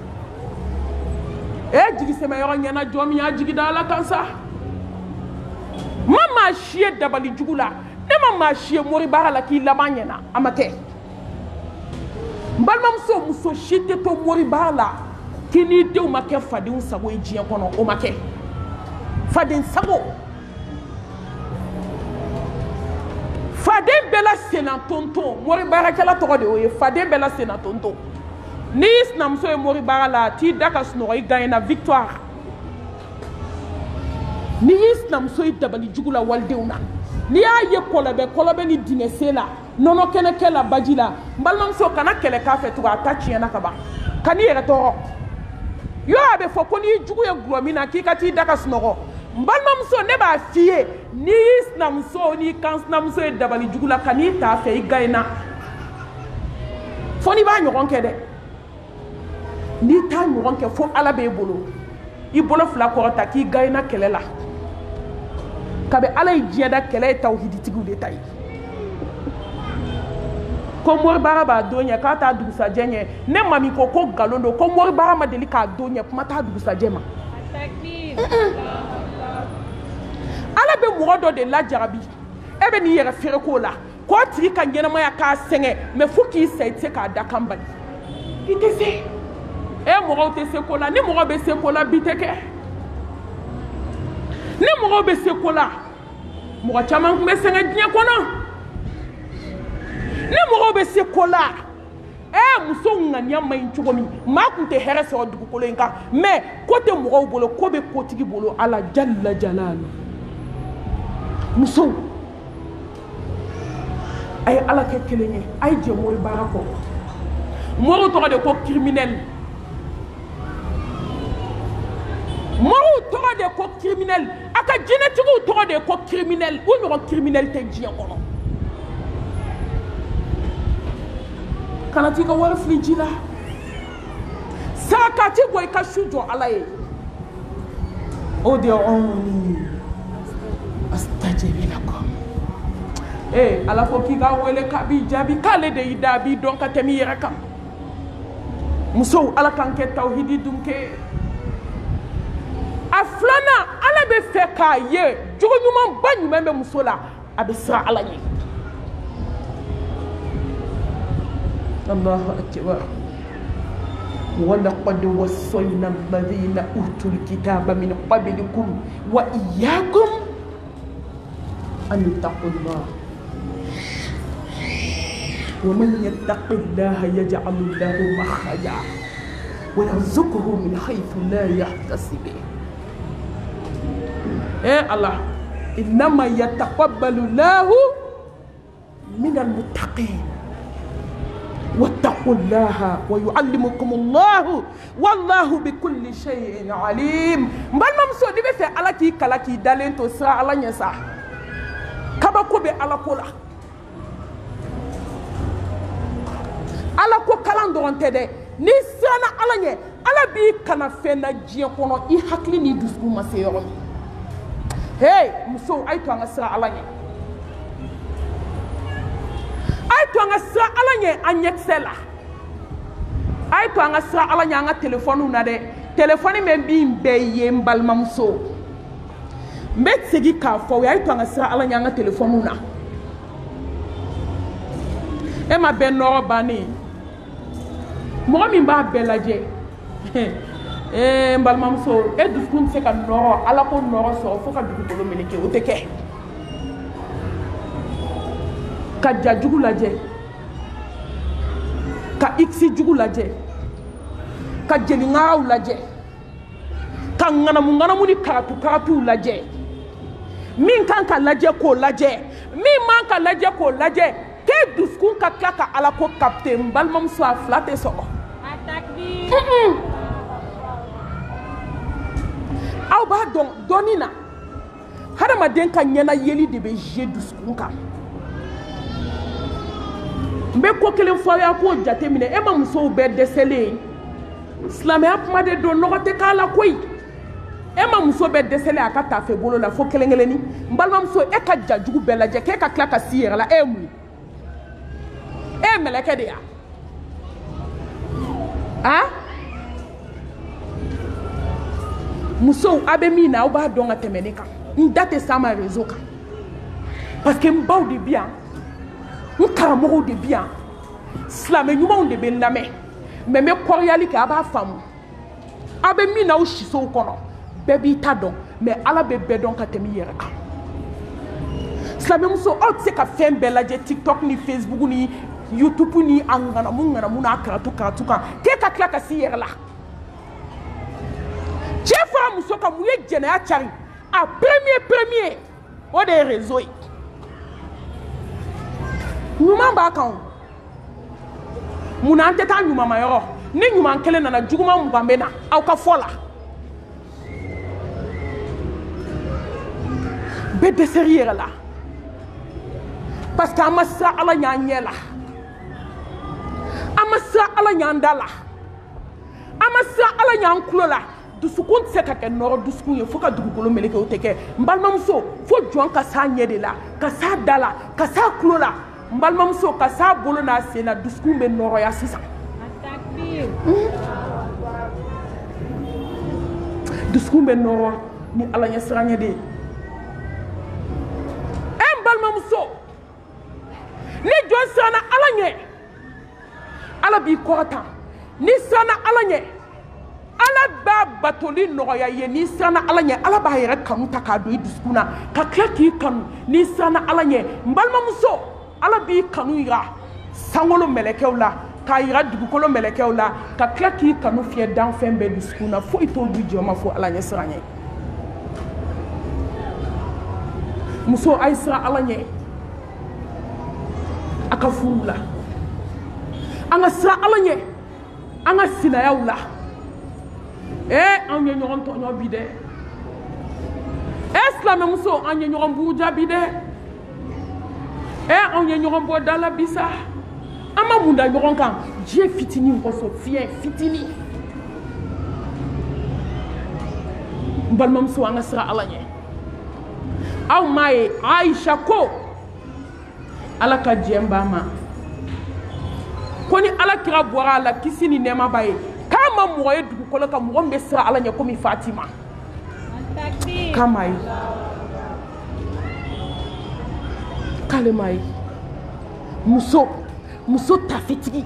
e jigi sɛmɛ yɔrɔ ɲɛna jɔn min y'a jigi da ala kan sa ma maa si ye dabali jugu la ne ma maa si ye mori baara la k'i laban ɲɛna a ma kɛ n balimamuso muso si tɛ to mori baara la kini denw ma kɛ fadenw sago ye diɲɛ kɔnɔ o ma kɛ faden sago faden bɛɛ la senna tonton mori baarakɛla tɔgɔ de y'o ye faden bɛɛ la senna tonton n'i y'i sinamuso ye mori baara la t'i da ka sunɔgɔ i gagnena victoire n'i y'i sinamuso ye dabali jugu la walidenw na n'i y'a ye kɔlɔbɛ kɔlɔbɛ ni dingɛ sen la nɔnɔ kɛnɛ kɛ la baji la n balimamuso kana kɛlɛ k'a fɛ tugun a ta tiɲɛna ka ban ka n'i yɛrɛ tɔɔrɔ yo a bɛ fɔ ko n'i jugu ye gulɔ min na k'i ka t'i da ka sunɔgɔ n balimamuso ne b'a f'i ye n'i y'i sinamuso n'i kan sinamuso ye dabali jugu la ka n'i t'a fɛ i gagnena fo n'i b'a ɲɔgɔn kɛ dɛ n'i t'a ɲɔgɔn kɛ fo ala b'e bolo i bolo fila kɔrɔta k'i gagnena kɛlɛ la kabi ala ye diɲɛ da kɛlɛ ye tawhiditigiw de ta ye ko mori baara b'a don ɲɛ k'a t'a dugusajɛ ɲɛ ne mami ko ko nkalon don ko mori baara ma deli k'a don ɲɛ kuma t'a dugusajɛ ma ala bɛ mɔgɔ dɔ de lajarabi e bɛ n'i yɛrɛ feere k'o la k'o tigi ka ɲɛnamaya k'a sɛgɛn mɛ fo k'i sa i tɛ se k'a da kan bali i tɛ se e mɔgɔw tɛ se ko la ni mɔgɔ bɛ se ko la bi tɛ kɛ ni mɔgɔw bɛ se ko la mɔgɔ caman tun bɛ sɛgɛn diɲɛ kɔnɔ ni mɔgɔw bɛ se ko la ɛ muso ŋaniya ma ɲi cogo min maa tun tɛ hɛrɛ sɔrɔ dugukolo in kan mɛ ko tɛ mɔgɔw bolo ko bɛ kotigi bolo ala jalla jalalu musow a ye ala kɛ kelen ye a ye jɛ mori baara kɔ moriw tɔgɔ de ko criminel moriw tɔgɔ de ko criminel a ka jinɛtigiw tɔgɔ de ko criminel o ɲɔgɔn criminel tɛ diɲɛ kɔnɔ kana t'i ka wari fili ji la saraka ti bɔ i ka su jɔ ala ye o de ɔni astajibi lakum ee ala ko k'i ka wele k'a b'i jaabi k'ale de y'i da a b'i dɔn ka tɛmɛ i yɛrɛ kan musow ala k'an kɛ tawhidi dunke a filanan ala bɛ fɛ k'a ye jogo ɲuman ba ɲuman bɛ muso la a bɛ siran ala ɲɛ Allahu akbar ولقد وصينا الذين أوتوا الكتاب من قبلكم وإياكم أن اتقوا الله ومن يتق الله يجعل له مخرجا ويرزقه من حيث لا يحتسب إيه الله إنما يتقبل الله من المتقين واتقوا الله ويعلمكم الله والله بكل شيء عليم بل ممسو دي بفي على كي كلا كي دالين تو سرا على نيسا كباكو بي على كولا على كو كلام دون تدي ni sirana ala ɲɛ ala b'i kana fɛn na diɲɛ kɔnɔ i hakili n'i dusukun ma se yɔrɔ min hey musow a ye to an ka sira ala ɲɛ a ye to an ka sira ala ɲɛ an ɲɛkisɛ la a ye to an ka sira ala ɲɛ an ka telefɔniw na dɛ telefɔni bɛ min bɛɛ ye n balimamuso n bɛ segin k'a fɔ a ye to an ka sira ala ɲɛ an ka telefɔniw na e ma bɛn nɔrɔ bannen mɔgɔ min b'a bɛɛ lajɛ ee n balimamuso e dusukun tɛ se ka nɔrɔ ala ko nɔrɔ sɔrɔ fo ka dugukolo meleke o tɛ kɛ ka ja jugu lajɛ ka iksi jugu lajɛ ka jeli ŋaraw lajɛ ka ŋanamu ŋanamu ni karatu karatuw lajɛ min kan ka lajɛ k'o lajɛ min man ka lajɛ k'o lajɛ k'e dusukun ka tila ka ala ko kapte n balimamuso a fila tɛ sɔrɔ aw b'a dɔn dɔɔnin na hadamaden ka ɲɛna yeli de bɛ je dusukun kan n bɛ ko kelen fɔ aw y'a k'o jateminɛ e ma musow bɛɛ dɛsɛlen silamɛya kuma de don nɔgɔ tɛ k'a la koyi e ma muso bɛɛ dɛsɛlen a ka taafe bolo la fo kelen kelenni n balimamuso e ka ja jugu bɛɛ lajɛ k'e ka tila ka s'i yɛrɛ la e ye mun ye e ye mɛlɛkɛ de ya ah musow a bɛ min na aw b'a dɔn ka tɛmɛ ne kan n da tɛ s'a ma réseau kan parce que n baw de bi yan n karamɔgɔw de bi yan silamɛ ɲumanw de bɛ n lamɛn mais n bɛ kɔrɔyali kɛ a b'a faamu abe mi na o shiso kono bebi ta don mais ala be bedon ka temi yere kan silamɛ muso aw tɛ se ka fɛn bɛɛ lajɛ TikTok ni Facebook ni YouTube ni angana mun ngana mun a karatu karatu kan k'e ka tila ka s'i yɛrɛ la cɛ fara muso kan mun ye jɛnɛya cari a premier premier o de ye réseau ye ɲuman b'a kan mun na an tɛ taa ɲuman ma yɔrɔ ni ɲuman kelen nana juguman mugan bɛ na aw ka fɔ la bɛɛ dɛsɛr'i yɛrɛ la parce que an ma siran ala ɲ'an ɲɛ la an ma siran ala ɲ'an da la an ma siran ala ɲ'an tulo la dusukun tɛ se ka kɛ nɔrɔ dusukun ye fo ka dugukolo meleke o tɛ kɛ n balimamuso fo jɔn ka s'a ɲɛ de la ka s'a da la ka s'a tulo la n balimamuso ka s'a bolo n'a sen na dusukun bɛ nɔrɔya sisan dusukun bɛ nɔrɔ ni ala ɲɛ siranɲɛ de ye e n balimamuso ni jɔn siranna ala ɲɛ ala b'i kɔrɔta ni siranna ala ɲɛ ala b'a batoli nɔgɔya ye ni siranna ala ɲɛ ala b'a yɛrɛ kanu ta k'a don i dusukun na ka tila k'i kanu ni siranna ala ɲɛ n balimamuso ala b'i kanu yira sankolo mɛlɛkɛw la k'a yira dugukolo mɛlɛkɛw la ka tila k'i kanu fiyɛ danfɛn bɛɛ dusukun na foyi t'olu jɔ ma fo ala ɲɛ siran ɲɛ muso a ye siran ala ɲɛ a ka furu la an ka siran ala ɲɛ an ka sinayaw la ee anw ye ɲɔgɔn tɔɲɔ bi dɛ ee silamɛmuso an ye ɲɔgɔn buruja bi dɛ ee anw ye ɲɔgɔn bɔ da la bi sa an ma mun da ɲɔgɔn kan diɲɛ fitinin kɔsɔn fiɲɛ fitinin n balimamuso an ka siran ala ɲɛ aw m'a ye Aisha ko ala ka diɲɛ ba ma ko ni ala kira bɔra a la kisi ni nɛɛma b'a ye k'a ma mɔgɔ ye dugukolo kan mɔgɔ min bɛ siran ala ɲɛ komi Fatima k'a m'a ye k'ale m'a ye muso muso tafetigi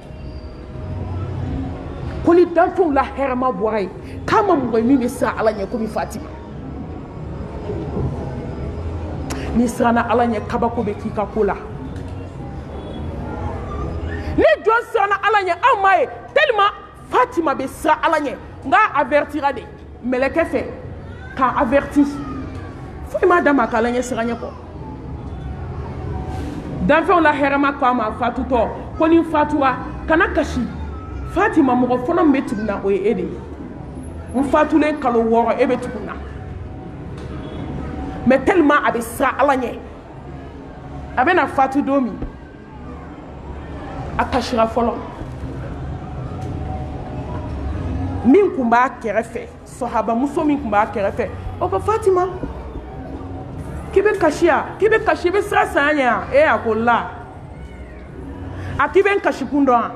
ko ni danfɛnw la hɛrɛma bɔra ye k'a ma mɔgɔ ye min bɛ siran ala ɲɛ komi Fatima ni siranna ala ɲɛ kabako bɛ k'i ka ko la ni jɔn siranna ala ɲɛ aw m'a ye tellement Fatima bɛ siran ala ɲɛ n k'a avertira de mɛlɛkɛ fɛ k'a averti foyi m'a da ma k'ala ɲɛ siran ɲɛ kɔ danfɛnw la hɛrɛma ko a ma fatutɔ ko ni fatura kana kasi Fatima mɔgɔ fɔlɔ min bɛ tugu na o ye e de ye n fatulen kalo wɔɔrɔ e bɛ tugu na mais tellement a bɛ siran ala ɲɛ a bɛ na fatu don min a kasira fɔlɔ min tun b'a kɛrɛfɛ sahabamuso min tun b'a kɛrɛfɛ o ko Fatima k'i bɛ kasi ya k'i bɛ kasi i bɛ siran saya ɲɛ yan e a ko la a k'i bɛ n kasi kun dɔn wa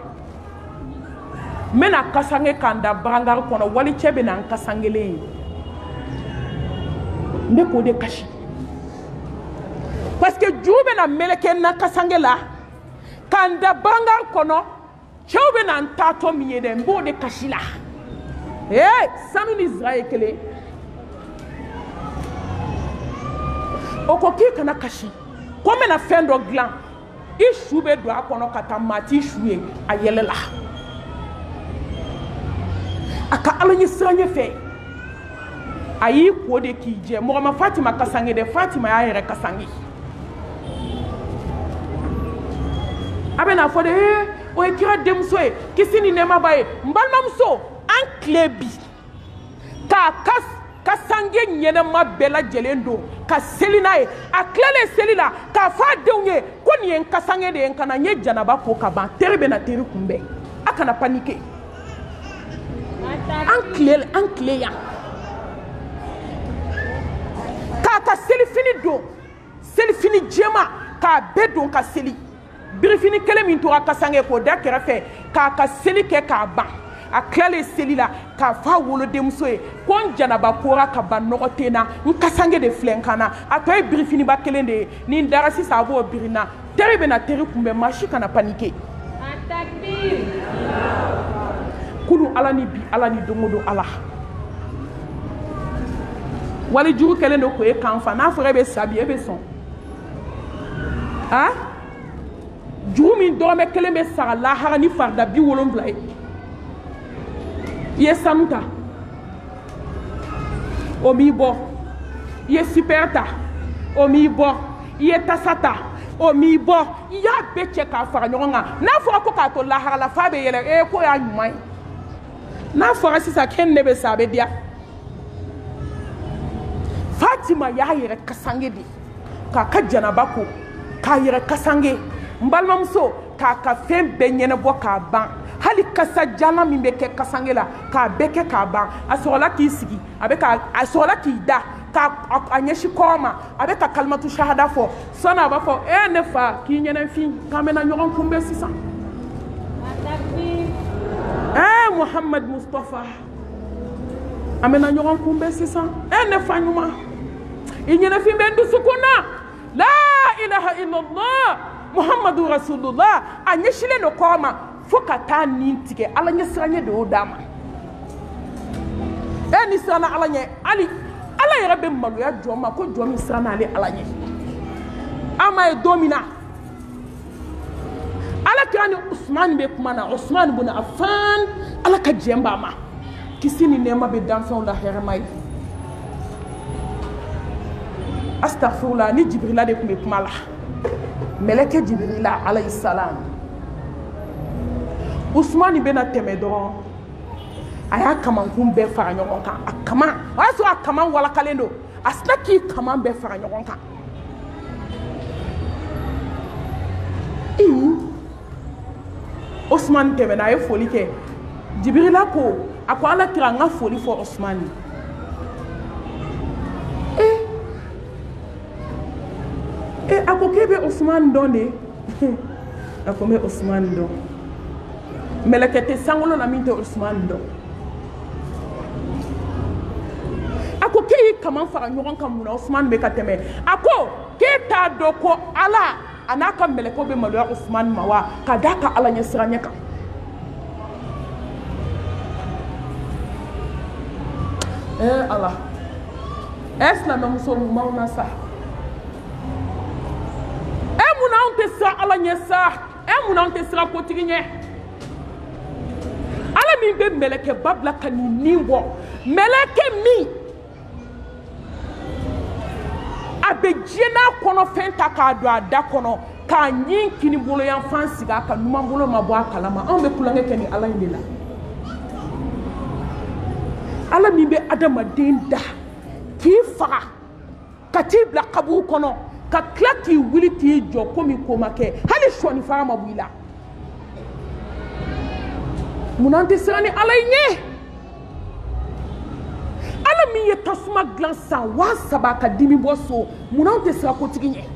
n bɛ na kasange k'an da barangari kɔnɔ wali cɛ bɛ na n kasangelen ye n bɛ k'o de kasi parce que ju bɛ na meleke n na kasange la k'an da barangari kɔnɔ cɛw bɛ na n taatɔ min ye dɛ n b'o de kasi la ee sanu ni zira ye kelen o ko k'i kana kasi ko n bɛna fɛn dɔ dilan i su bɛ don a kɔnɔ ka taa maa t'i su ye a yɛlɛ la a ka ala ɲɛ siranɲɛ fɛ a y'i ko de k'i jɛ mɔgɔ ma Fatima kasange dɛ Fatima y'a yɛrɛ kasange a bɛ n'a fɔ de ee o ye kira denmuso ye kisi ni nɛɛma b'a ye n balimamuso an tile bi k'a ka kasange ɲɛnɛma bɛɛ lajɛlen don ka seli n'a ye a tilalen seli la k'a fɔ a denw ye ko nin ye n kasange de ye n kana n ye janaba ko ka ban teri bɛ na teri kunbɛn a kana panike an tile an tile yan k'a ka selifini don selifini jɛma k'a bɛɛ don ka seli birifini kelen min tora kasange k'o da kɛrɛfɛ k'a ka seli kɛ k'a ban a tilalen seli la k'a fɔ a wolodenmuso ye ko n janaba kora ka ban nɔgɔ tɛ n na n kasange de filɛ n kan na a tɔ ye birifiniba kelen de ye ni n dara sisan a b'o biri n na teri bɛ na teri kunbɛn maa si kana panike kunu ala ni bi ala ni dongodo ala wali juru kelen do ko e kan fa n'a fɔra e bɛ sabi e bɛ sɔn ah juru min dɔrɔmɛ kelen bɛ sara lahara ni farida bi wolonwula ye i ye sanu ta o m'i bɔ i ye super ta o m'i bɔ i ye tasa ta o m'i bɔ i y'a bɛɛ cɛ k'a fara ɲɔgɔn kan n'a fɔra ko k'a to lahara la f'a bɛ yɛlɛ ee ko y'a ɲuman ye n'a fɔra sisan k'e ni ne bɛ sa a bɛ diya Fatima y'a yɛrɛ kasange de k'a ka janaba ko k'a yɛrɛ kasange n balimamuso k'a ka fɛn bɛɛ ɲɛnabɔ k'a ban hali kasa jalan min bɛ kɛ kasange la k'a bɛɛ kɛ k'a ban a sɔrɔla k'i sigi a bɛ ka a sɔrɔla k'i da k'a a ɲɛsin kɔrɔ ma a bɛ ka kalimatu shahada fɔ sani a b'a fɔ e ne fa k'i ɲɛnafin k'an bɛna ɲɔgɔn kunbɛn sisan eh Muhammad Mustafa an bɛna ɲɔgɔn kunbɛn sisan e ne fa ɲuman i ɲɛnafin bɛ n dusukun na la ilaha illallah Muhammadu Rasulullah a ɲɛsilen do kɔrɔ ma fo ka taa nin tigɛ ala ɲɛ siranɲɛ de y'o d'a ma e ni siranna ala ɲɛ hali ala yɛrɛ bɛ maloya jɔn ma ko jɔn min siranna ale ala ɲɛ an m'a ye don min na ala kira ni Usman bɛ kuma na Usman ibn Affan ala ka jɛn b'a ma kisi ni nɛɛma bɛ danfɛnw la hɛrɛma ye astaghfirullah ni Jibrila de tun bɛ kuma la mɛlɛkɛ Jibrila alayhi salam Usman bɛna tɛmɛ dɔrɔn a y'a kamankun bɛɛ fara ɲɔgɔn kan a kaman o y'a sɔrɔ a kaman walakalen don a sina k'i kaman bɛɛ fara ɲɔgɔn kan Usman tɛmɛna a ye foli kɛ Jibrila ko a ko ala kira n ka foli fɔ Usman eh eh a ko k'e bɛ Usman dɔn de a ko n bɛ Usman dɔn mɛlɛkɛ tɛ sankolo la min tɛ Usman dɔn a ko k'e y'i kaman fara ɲɔgɔn kan mun na Usman bɛ ka tɛmɛ a ko k'e t'a dɔn ko ala a n'a ka mɛlɛkɛw bɛ maloya Usman ma wa ka d'a ka ala ɲɛ siranɲɛ kan eh ala eh silamɛmuso ɲumanw na sa eh munna anw tɛ siran ala ɲɛ sa eh munna anw tɛ siran kotigi ɲɛ ala min bɛ mɛlɛkɛba bila ka nin nin bɔ mɛlɛkɛ min a bɛ diɲɛ n'a kɔnɔ fɛn ta k'a don a da kɔnɔ k'a ɲin kini bolo yan fan sigi a ka ɲuman bolo ma bɔ a kalama anw bɛ kulonkɛ kɛ ni ala in de la ala min bɛ adamaden da k'i faga ka t'i bila kaburu kɔnɔ ka tila k'i wuli k'i jɔ komi ko ma kɛ hali sɔni fara ma bɔ i la munna an tɛ siran ni ala in ye ala min ye tasuma dilan san waa saba ka dimi bɔ so munna an tɛ siran kotigi ɲɛ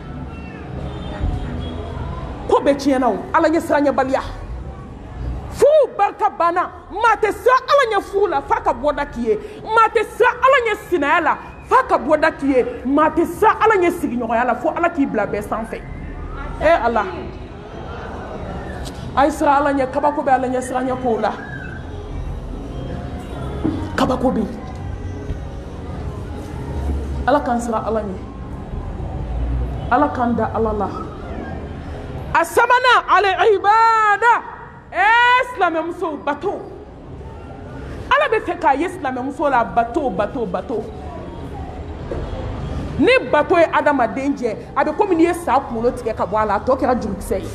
ko bɛɛ tiɲɛna o ala ɲɛ siranɲɛbaliya furu barika banna maa tɛ siran ala ɲɛ furu la f'a ka bɔ da k'i ye maa tɛ siran ala ɲɛ sinaya la f'a ka bɔ da k'i ye maa tɛ siran ala ɲɛ sigiɲɔgɔnya la fo ala k'i bila bɛɛ sanfɛ eh ala a ye siran ala ɲɛ kabako bɛ ala ɲɛ siranɲɛ kow la kabako bɛ yen ala k'an siran ala ɲɛ ala k'an da ala la a sabanan al-ibada eh silamɛmuso bato ala bɛ fɛ k'a ye silamɛmuso la bato bato bato ni bato ye adamaden jɛ a bɛ komi n'i ye sa kunkolo tigɛ ka bɔ a la a tɔ kɛra jurukisɛ ye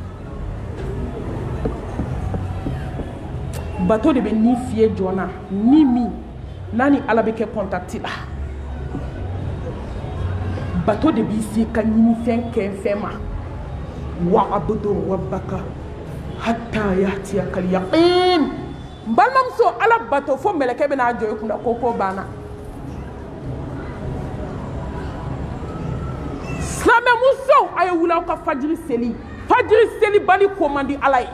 bato de bɛ ni fiyɛ joona ni min n'a ni ala bɛ kɛ kɔntakiti la bato de b'i se ka ɲinifɛn kɛ fɛn ma wa'budu rabbaka hatta ya'tiyaka al-yaqin n balimamuso ala bato fo mɛlɛkɛ bɛ n'a jɔ i kunna ko ko banna silamɛmuso a ye wuli aw ka fajiri seli fajiri seli bali ko man di ala ye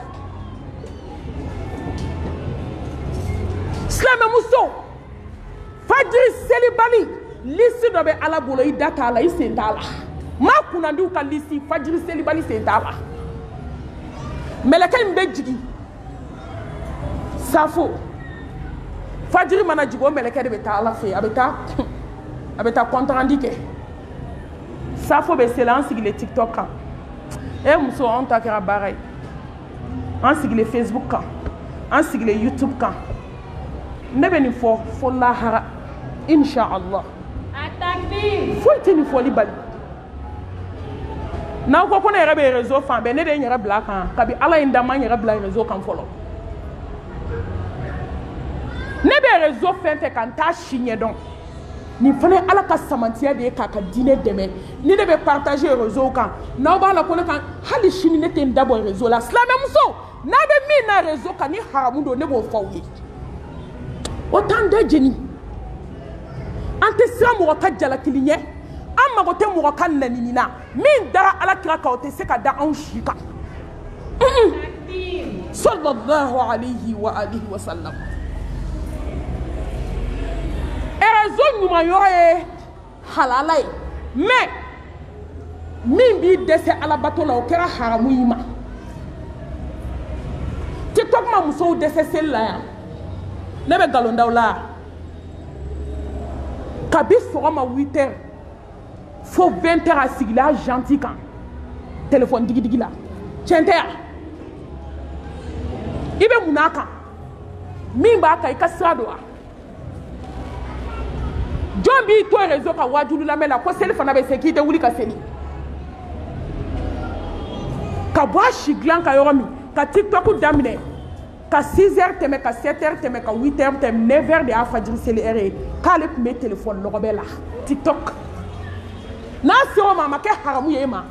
silamɛmuso fajiri seli bali lisi dɔ bɛ ala bolo i da t'a la i sen t'a la maa kunnandiw ka lisi fajiri seli bali sen t'a la mɛlɛkɛ in bɛ jigin Safo fajiri mana jigo meleke de beta ala fe abeta abeta compte rendu ke Safo be selan sigile TikTok kan e muso on ta kera baray an sigile Facebook kan an sigile YouTube kan ne be ni fo fo lahara insha Allah atakbir fo tini fo li bali na ko ko ne rebe réseau fan be ne de nyara black kan kabi ala inda man nyara black réseau kan folo ne be réseau fente kan ta chinye don ni fane ala ka samantiya de ka ka dine deme ni de be partager réseau kan na ba la ko ne kan hali chini ne te ndabo réseau la slamé muso na be mi na réseau kan ni haramu do ne bo fawye autant de jeni ante sira mo ka jala kilinye amma ko te mo ka nanina min dara ala kira ka o te se ka da an shika sallallahu alayhi wa alihi wa sallam erezo nyuma yoye halalai me min bi dese ala batola o kera haramu yima TikTok ma muso dese sella ya ne be galonda la kabi sogoma huit heures fo vingt heures a sigila gentil kan téléphone digi digi la chente ya ibe munaka min ba ka ikasado a John bi to réseau ka wajulu la mela ko sel fana be sécurité wuli ka seli ka bo shiglan ka yoromi ka TikTok damine ka six heures teme ka sept heures teme ka huit heures teme neuf heures de afajir seli ere ka le me téléphone logobe la TikTok na sero mama ke haramu yema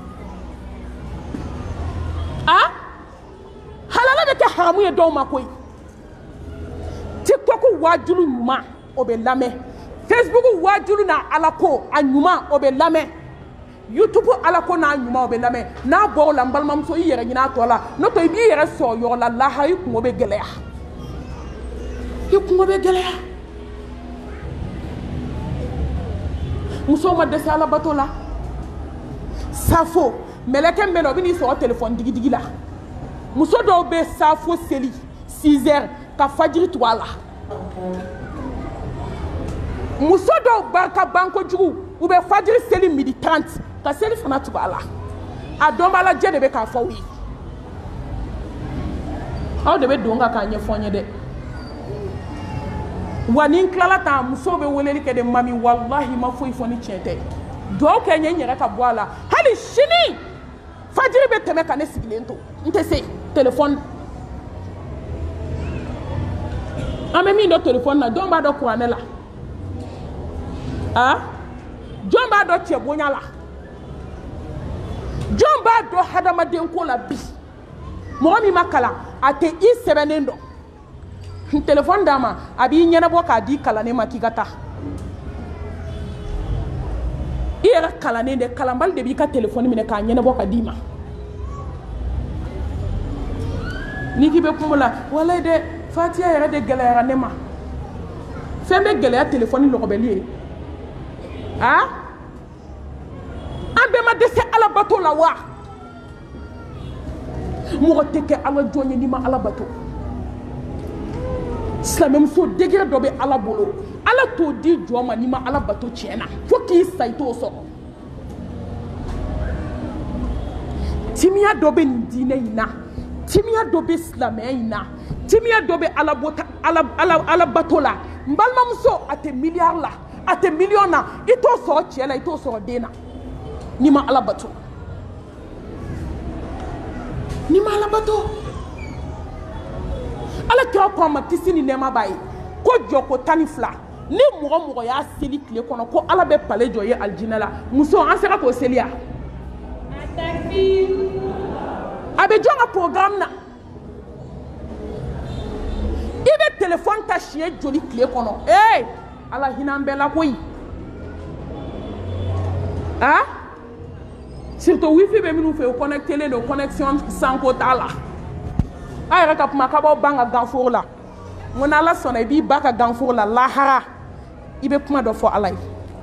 ah halala be ke haramu ye do ma koy TikTok wajulu ma obe lame Facebook wajulu na alako anyuma obe lame YouTube alako na anyuma obe lame na bo la mbalmam so yere nyina to la no to bi yere so yo la la ha yiku obe geleya yiku obe geleya muso ma de sala batola Safo meleke mbeno bi ni so téléphone digi digi la muso do be Safo seli six heures ka fajiri to la muso do barka banko jugu ou be fajiri seli midi trente ka seli fana to ala a domba la je de be ka fawi aw de be donga ka nye fonye de wani klala ta muso be weleli ke de mami wallahi ma foi foni chete do ke nye nyere ka boala hali shini fajiri be teme ka ne sigilento nte se téléphone ame mi do téléphone na domba do kurane la ah John ba do chebonya la John ba do hadama den ko la bi mo mi makala ate i sebenendo téléphone dama abi nyana bo ka di kala ne makigata ira kala ne de kalambal de bi ka téléphone mi ne ka nyana bo ka di ma ni ki be kumula wala de fatia yara de galera ne ma fembe galera téléphone lo ko beli ah ambe ma dese ala bato la wa mo teke ala jonye ni ma ala bato islam so degré do be ala bolo ala to di joma ni ma ala bato chena fo ki saito so timia do be ndine ina timia do be islam ina timia do be ala bota ala ala ala bato la mbalma muso ate milliard la ate milliona ito so chela ito so dena ni ma ala bato ni ma ala bato ala kya ko ma tisini nema bayi ko joko tanifla ni mugo mugo ya seli kle kono ko ala be pale joye aljina la muso an sera ko selia atakbir abe jonga programme na ibe téléphone ta chie joli kle kono eh ala hinambela koyi ah surtout wifi be minu fe connecter les connexion sans quota la ay reka puma ka bo banga ganfour la mona la sona bi baka ganfour la lahara ibe puma do fo alay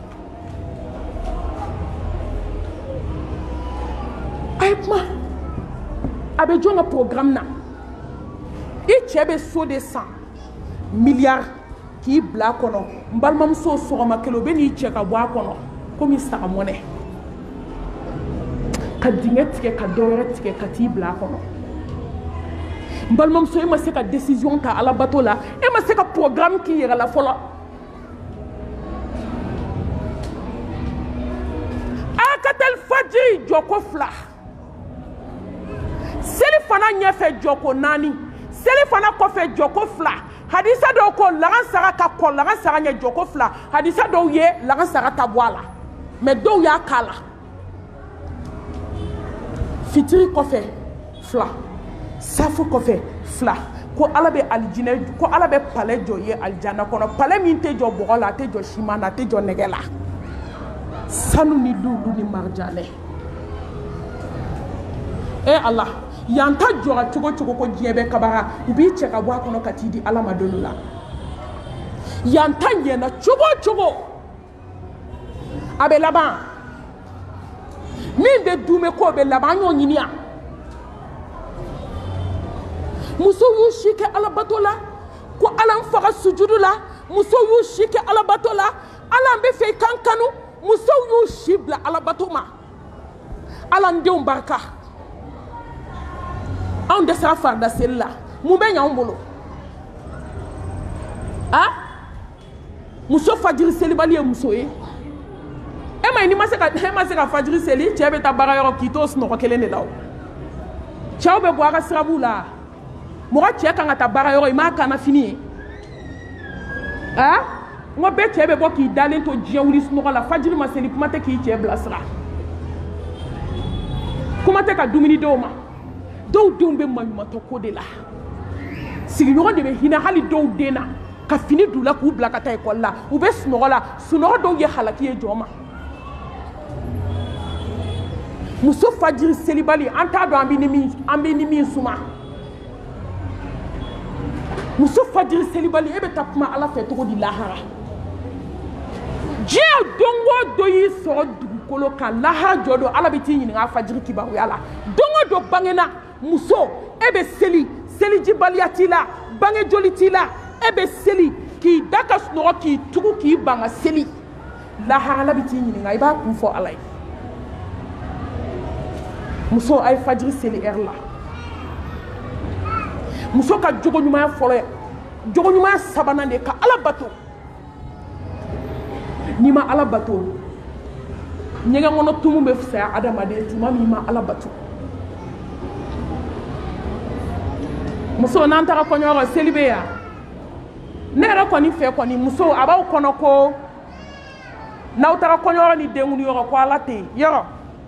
ay puma abe jonga programme na i chebe so de sang milliard k'i bila kɔnɔ n balimamuso sɔgɔma kelen o bɛ n'i cɛ ka bɔ a kɔnɔ komi saga mɔnɛ ka dingɛ tigɛ ka dɔ wɛrɛ tigɛ ka t'i bila a kɔnɔ n balimamuso e ma se ka décision ta alabato la e ma se ka programme k'i yɛrɛ la fɔlɔ akatel fajiri jɔko fila seli fana ɲɛfɛ jɔko naani seli fana kɔfɛ jɔko fila hadisa dɔw ko lagan saga ka kɔ lagan saga ɲɛ jɔko fila hadisa dɔw ye lagan saga ta bɔ a la mais dɔw y'a k'a la fitiri kɔfɛ fila safu kɔfɛ fila ko ala bɛ alijinɛ ko ala bɛ palais jɔ ye alijana kɔnɔ palais min tɛ jɔ bɔgɔ la a tɛ jɔ siman na a tɛ jɔ nɛgɛ la sanu ni lulu ni marijanɛ e ala yan ta jɔra cogo cogo ko diɲɛ bɛ kabaga u b'i cɛ ka bɔ a kɔnɔ ka t'i di ala ma dolo la yan ta ɲɛna cogo cogo a bɛ laban min bɛ dume ko bɛ laban an y'o ɲini yan muso y'u si kɛ alabato la ko ala n faga sujudu la muso y'u si kɛ alabato la ala n bɛ fɛ i kan kanu muso y'u si bila alabato ma ala n denw barika anw dɛsɛra farida seli la mun bɛ ɲan bolo a muso fajiri selibali ye muso ye e ma ye n'i ma se ka e ma se ka fajiri seli cɛ bɛ taa baarayɔrɔ k'i to sunɔgɔ kelen de la o cɛw bɛ bɔ a ka sirabu la mɔgɔ cɛ kan ka taa baarayɔrɔ i m'a kana fini ye a n ko bɛɛ cɛ bɛ bɔ k'i dalen to diɲɛ wuli sunɔgɔ la fajiri ma seli kuma tɛ k'i cɛ bilasira kuma tɛ ka dumuni d'o ma dɔw denw bɛ maɲumantɔ ko de la sigiɲɔgɔn de bɛ hinɛ hali dɔw den na ka fini d'u la k'u bila ka taa ekɔli la u bɛ sunɔgɔ la sunɔgɔ dɔw ye halaki ye jɔn ma muso fajiri selibali an t'a dɔn an bɛ ni min an bɛ ni min suma muso fajiri selibali e bɛ taa kuma ala fɛ cogo di lahara diɲɛ don o don y'i sɔrɔ dugukolo kan lahara jɔ don ala bɛ t'i ɲininka fajiri kibaruya la don o don bangena muso e bɛ seli selijibaliya t'i la bange joli t'i la e bɛ seli k'i da ka sunɔgɔ k'i tugu k'i ban ka seli lahara ala bɛ t'i ɲininka i b'a kun fɔ ala ye muso a ye fajiri seli ɛri la muso ka jogo ɲumanya fɔlɔ ye jogo ɲumanya sabanan de ka ala bato n'i ma ala bato ɲɛgɛn kɔnɔ tumu bɛ fisaya adamaden tuma min i ma ala bato muso n'an taara kɔɲɔyɔrɔ seli bɛ yan ne yɛrɛ kɔni fɛ kɔni muso a b'aw kɔnɔ ko n'aw taara kɔɲɔyɔrɔ ni denkuli yɔrɔ ko ala tɛ yen yɔrɔ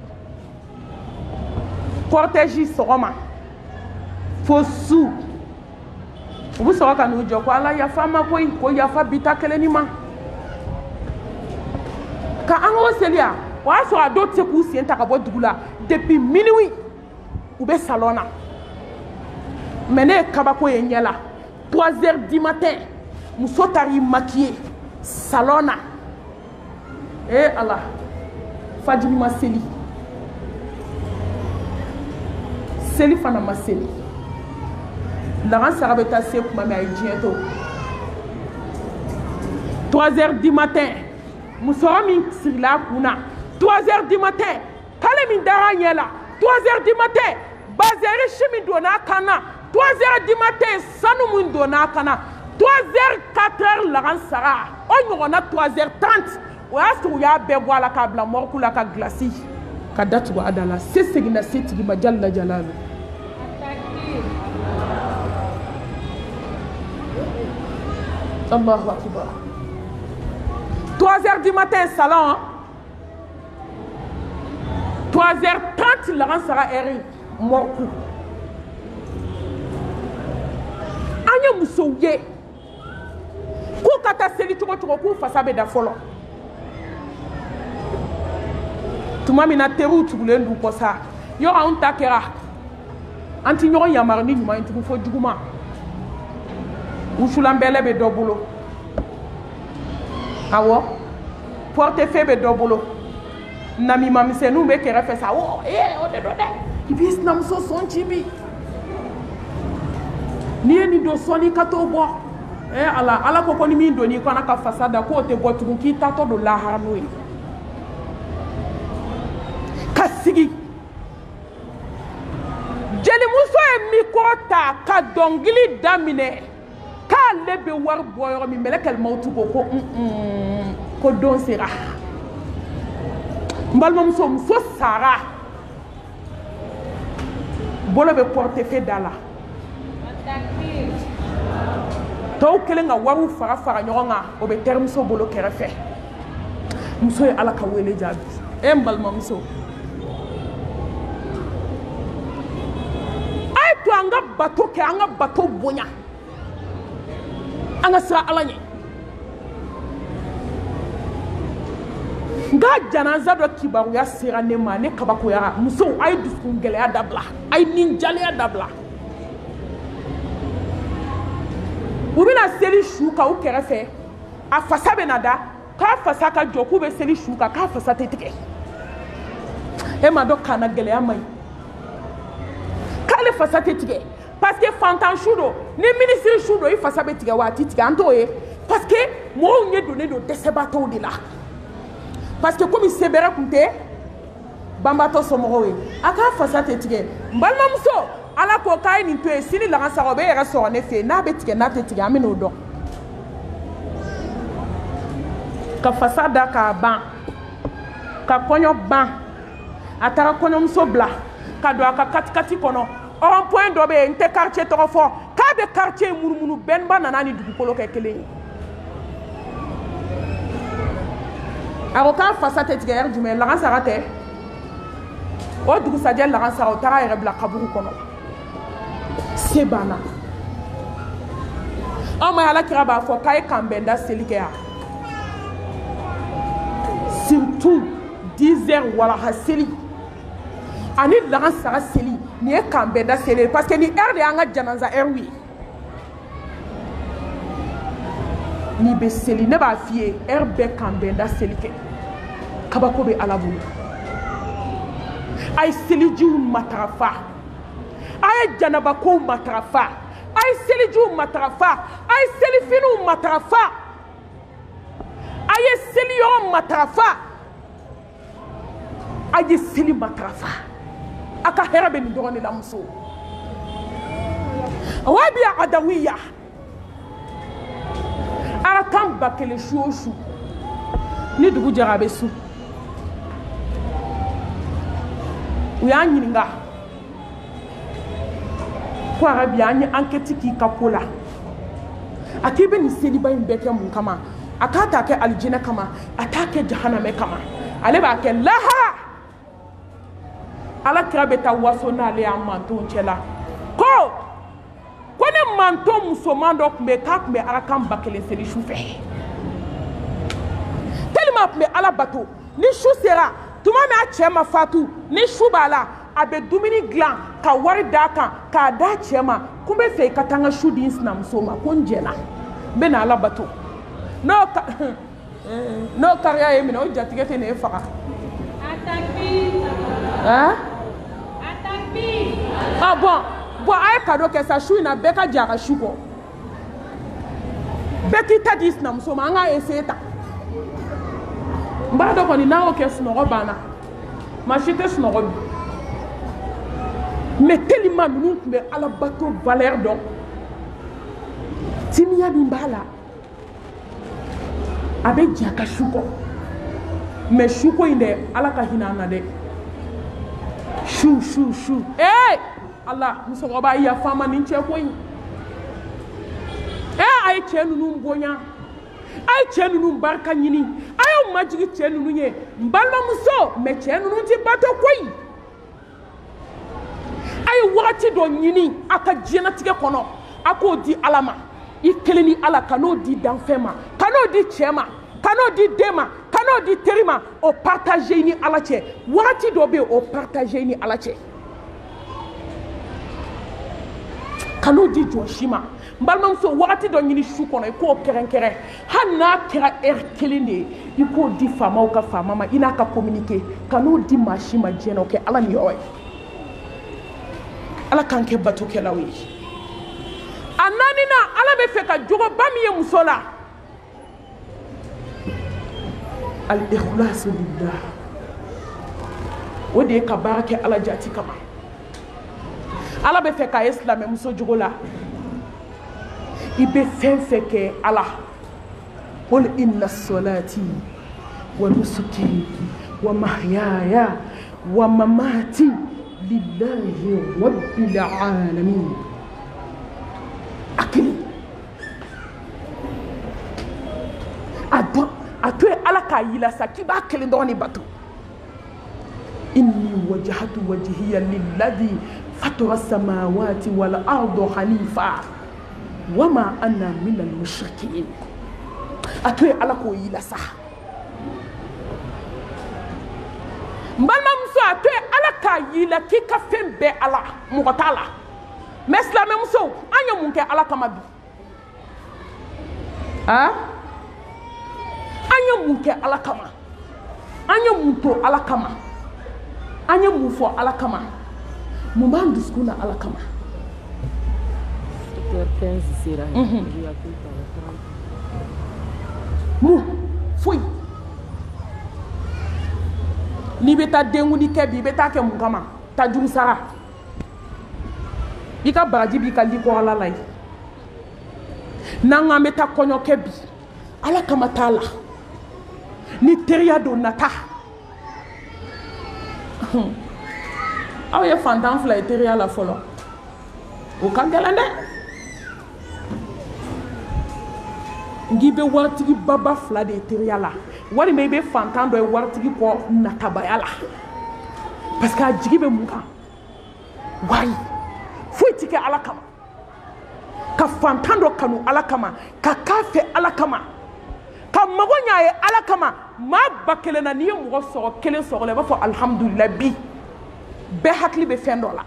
cortège sɔgɔma fo su u bɛ sɔrɔ ka n'u jɔ ko ala yafa ma koyi ko yafa bi ta kelen ni ma ka an k'o seli yan o y'a sɔrɔ a dɔw tɛ se k'u sen ta ka bɔ dugu la depuis minuit u bɛ salon na mais ne ye kabako ye ɲɛ la trois heures du matin muso taara i maquiller salon na eh ala fajiri ma seli seli fana ma seli lagan saga bɛ taa se kuma min a ye diɲɛ to trois heures du matin musɔrɔ min sigila a kun na trois heures du matin k'ale min dara a ɲɛ la trois heures du matin bazɛri si min donna a kan na trois heures du matin sanu min donna a kan na trois heures quatre heures lagan saga o ɲɔgɔnna trois heures trente o y'a sɔrɔ u y'a bɛɛ bɔ a la k'a bila mɔriku la ka gilasi ka datugu a da la se seginna se tigi ma jalla jalalu Allahu akbar. trois heures du matin salon trois heures trente lagan saga eri mɔriku an ye musow ye k'u ka taa seli cogo cogo k'u fasa bɛ da fɔlɔ tuma min na teriw tugulen d'u kɔ sa yɔrɔ anw ta kɛra an ti ɲɔgɔn yamaru ni ɲuman ye tugun fo juguman wusulanbɛlɛ bɛ dɔ bolo awɔ portefeuille bɛ dɔ bolo namimamisɛnninw bɛ kɛrɛfɛ sa awɔ ee o de don dɛ i b'i sinamuso sɔn ci bi n'i ye nin don sɔnni ka t'o bɔ eh ala ala ko ko ni min doni ko na ka fasada ko te botu ki ta to do la harno yi kasigi jeli muso e mi ko ta ka dongili damine ka lebe war boyo mi melekal mautu ko ko ko don sera mbalma muso muso sara bolo be porte fe dala taw kelen nga waru fara fara nyonga o be terme so bolo kerefe muso e ala ka wele jabi e mbalma muso ay to anga bato ke anga bato bonya anga sira ala nye nga janaza do kibaru ya sira ne ma ne kabako ya muso ay duskun gele ya dabla ay ninjale ya dabla ubina seli shuka u kerefe a fasa be nada ka fasa ka joku be seli shuka ka fasa tetike e ma do kana gele ya mai ka le fasa tetike parce que fantan shudo ni ministre shudo i fasa be tige wa titike anto ye parce que mo nye donné do desebato de là parce que comme il sebera kunte bambato somowe aka fasa tetike mbalma muso ala ko kay ni to sini la sa be era so ne fe na be tike na tetike amino do ka fasada ka ban ka konyo ban atara konyo muso bla ka do aka katikati kono on point do be nte quartier to fo ka be quartier murumunu ben ba nanani dugu kolo ke kele aro ka fasa tetike er jume la sa rate o dugu sadja la sa o tara ere bla kaburu kono sebana ama ala kira ba fo kay kambenda selikeya surtout dix heures wala haseli ani la sa seli ni e kambenda seli parce que ni er de anga janaza er wi ni be seli ne ba fie er be kambenda selike kabako be ala bulu ay seli jiw matrafa ay janaba ko matrafa ay seli jiw matrafa ay seli finu matrafa ay seli yo matrafa ay seli matrafa aka herabe ni dogoni la muso wabi adawiya akan bakele shoshu ni dugu jarabe su uya nyininga ko arabi anyi enquête ki kapola akibe ni seliba imbeke mun kama akata ke aljina kama atake jahannama kama ale ba ke laha ala kira beta waso na le amanto nchela ko ko ne manto musoman do kumbe ka kumbe arakan bakele seli shufe tellement kumbe ala bato ni shu sera tuma me a chema fatu ni shu bala abe dumini glan ka wari daka ka da chema kumbe fe katanga shu din sna musoma ko njena be na ala bato no ka no kariya yemi no jatige te ne faka atakbi hein atakbi ah bon bon ay kado ke sa shu na beka jara shu ko beki ta dis na musoma nga eseta mbado ko ni nawo ke sunoro bana machite sunoro mais tellement nous mais ala bato valeur donc timia bimbala abe jaka shuko mais shuko inde ala ka hinana de shu shu shu eh Allah muso ba ya fama nin che ko yi eh ay chenu num bonya ay chenu num barka nyini ay majigi chenu nunye mbalma muso me chenu nunti bato ko yi ay wati do nyini aka jena tige kono ako di alama ikeleni ala kano di danfema kano di chema kano di dema kano di terima o partager ni ala che wati do be o partager ni ala che kano di joshima mbalma so wati do nyini shu kono ko kerenkere hanna kera erkelende iko di fama o ka fama ma ina ka communiquer kano di mashima jeno ke ala ni yoy ala kanke bato kelawi ananina ala be fe ka jogo bamiye musola al ikhlas lillah wode ka barake ala jati kama ala be fe ka islam muso jogo la ibe fen fe ke ala qul inna salati wa nusuki wa mahyaya wa mamati lillahi rabbil alamin akili ado atoe ala ka yila sakiba akili ndoni batu inni wajhatu wajhiya lilladhi fatara samawati wal ardi hanifa wama ana minal mushrikin atoe ala ko yila sa mbalma muso atoe ala ka yila ki ka fembe ala mugotala mesla me muso anya munke ala kama bi ha anya munke ala kama anya munto ala kama anya mufo ala kama mumandu skuna ala kama mu foi ni beta dengu ni kebi beta ke mun kama ta juru sara ika baraji bi ka liko ala lai nanga meta konyo kebi ala kama tala ni teriya do nata aw ye fantan fla teriya la folo o kan gelande ngibe wartigi baba fla de teriya la wari me be fantan do wartigi ko natabaya la parce que jigi be mun kan wari foi tike ala kama ka fantan do kanu ala kama ka kafe ala kama ka mago nyaaye ala kama ma bakele na niye mugo so kelen so le ba fo alhamdulillah bi be hakli be fendo la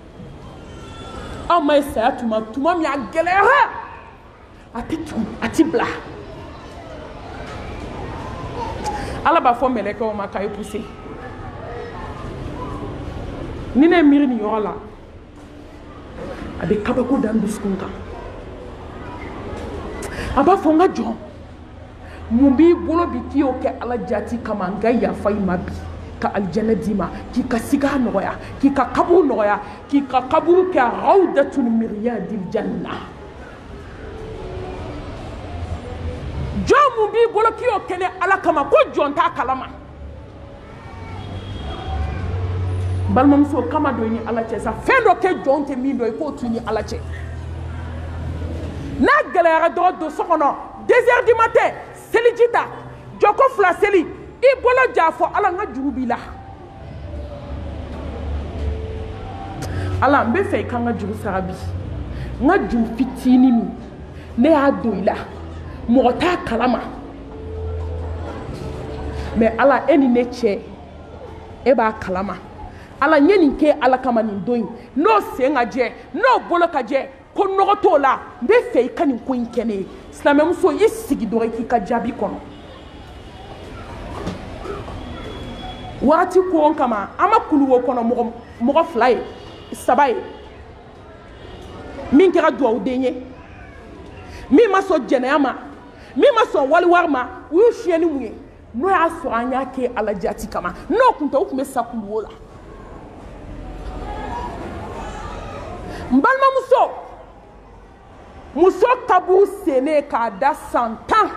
o may sa tuma tuma mi agelera atitu atibla ala ba fo meleke o makay pousser ni ne miri ni yola abe kabako dan duskunka aba fo nga jo mumbi bolo bi kiyo ke ala jati kama ngaya fay mabi ka aljanna dima ki ka siga noya ki ka kabu noya ki ka kabu ka rawdatun miryadil janna jo mumbi bolo kiyo kene ala kama ko jonta kalama balmam so kama do ni ala che sa fendo ke jonte mi do ko tuni ala che na galera do do sokono deux heures du matin selijita joko fla seli i bolo jafo ala nga jurubila ala mbe fe kanga juru sarabi nga ju fitini mi ne adoila mota kalama mais ala eni ne che e ba kalama ala nyeni ke ala kama ni doin no senga je no bolo ka je ko nogo to la mbe fe kani ko inkene islamem so yisigi do ki ka jabi kono wati ko kama ama kuluwo kono mo mo fly sabai min kira do awdenye mi ma so jenema mi ma so wali warma wu shieni muye no ya so anya ke ala jati kama no kunta ukume sakuluwo la mbalma muso muso tabu sene ka da santan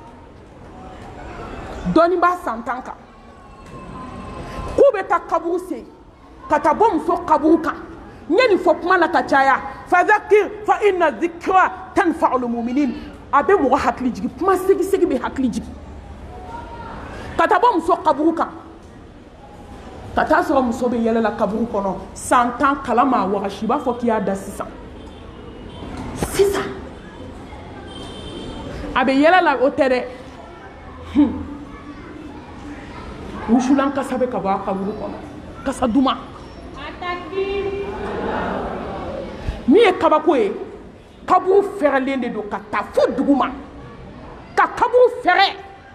doni ba santan ka kube ta kabu se kata bom so kabu ka nyani fo kuma la ka chaya fa zakir fa inna dhikra tanfa'ul mu'minin abe mo hakli jigi kuma segi segi be hakli jigi kata bom so kabu ka kata so muso be yele la kabu kono santan kalama wa shiba fo kiya da sisa sisa abe yele la otere hmm Mushulan kasabe kaba kaburu kono kasa duma ataki mi e kabako e kabu ferlende do kata fu duguma ka kabu fere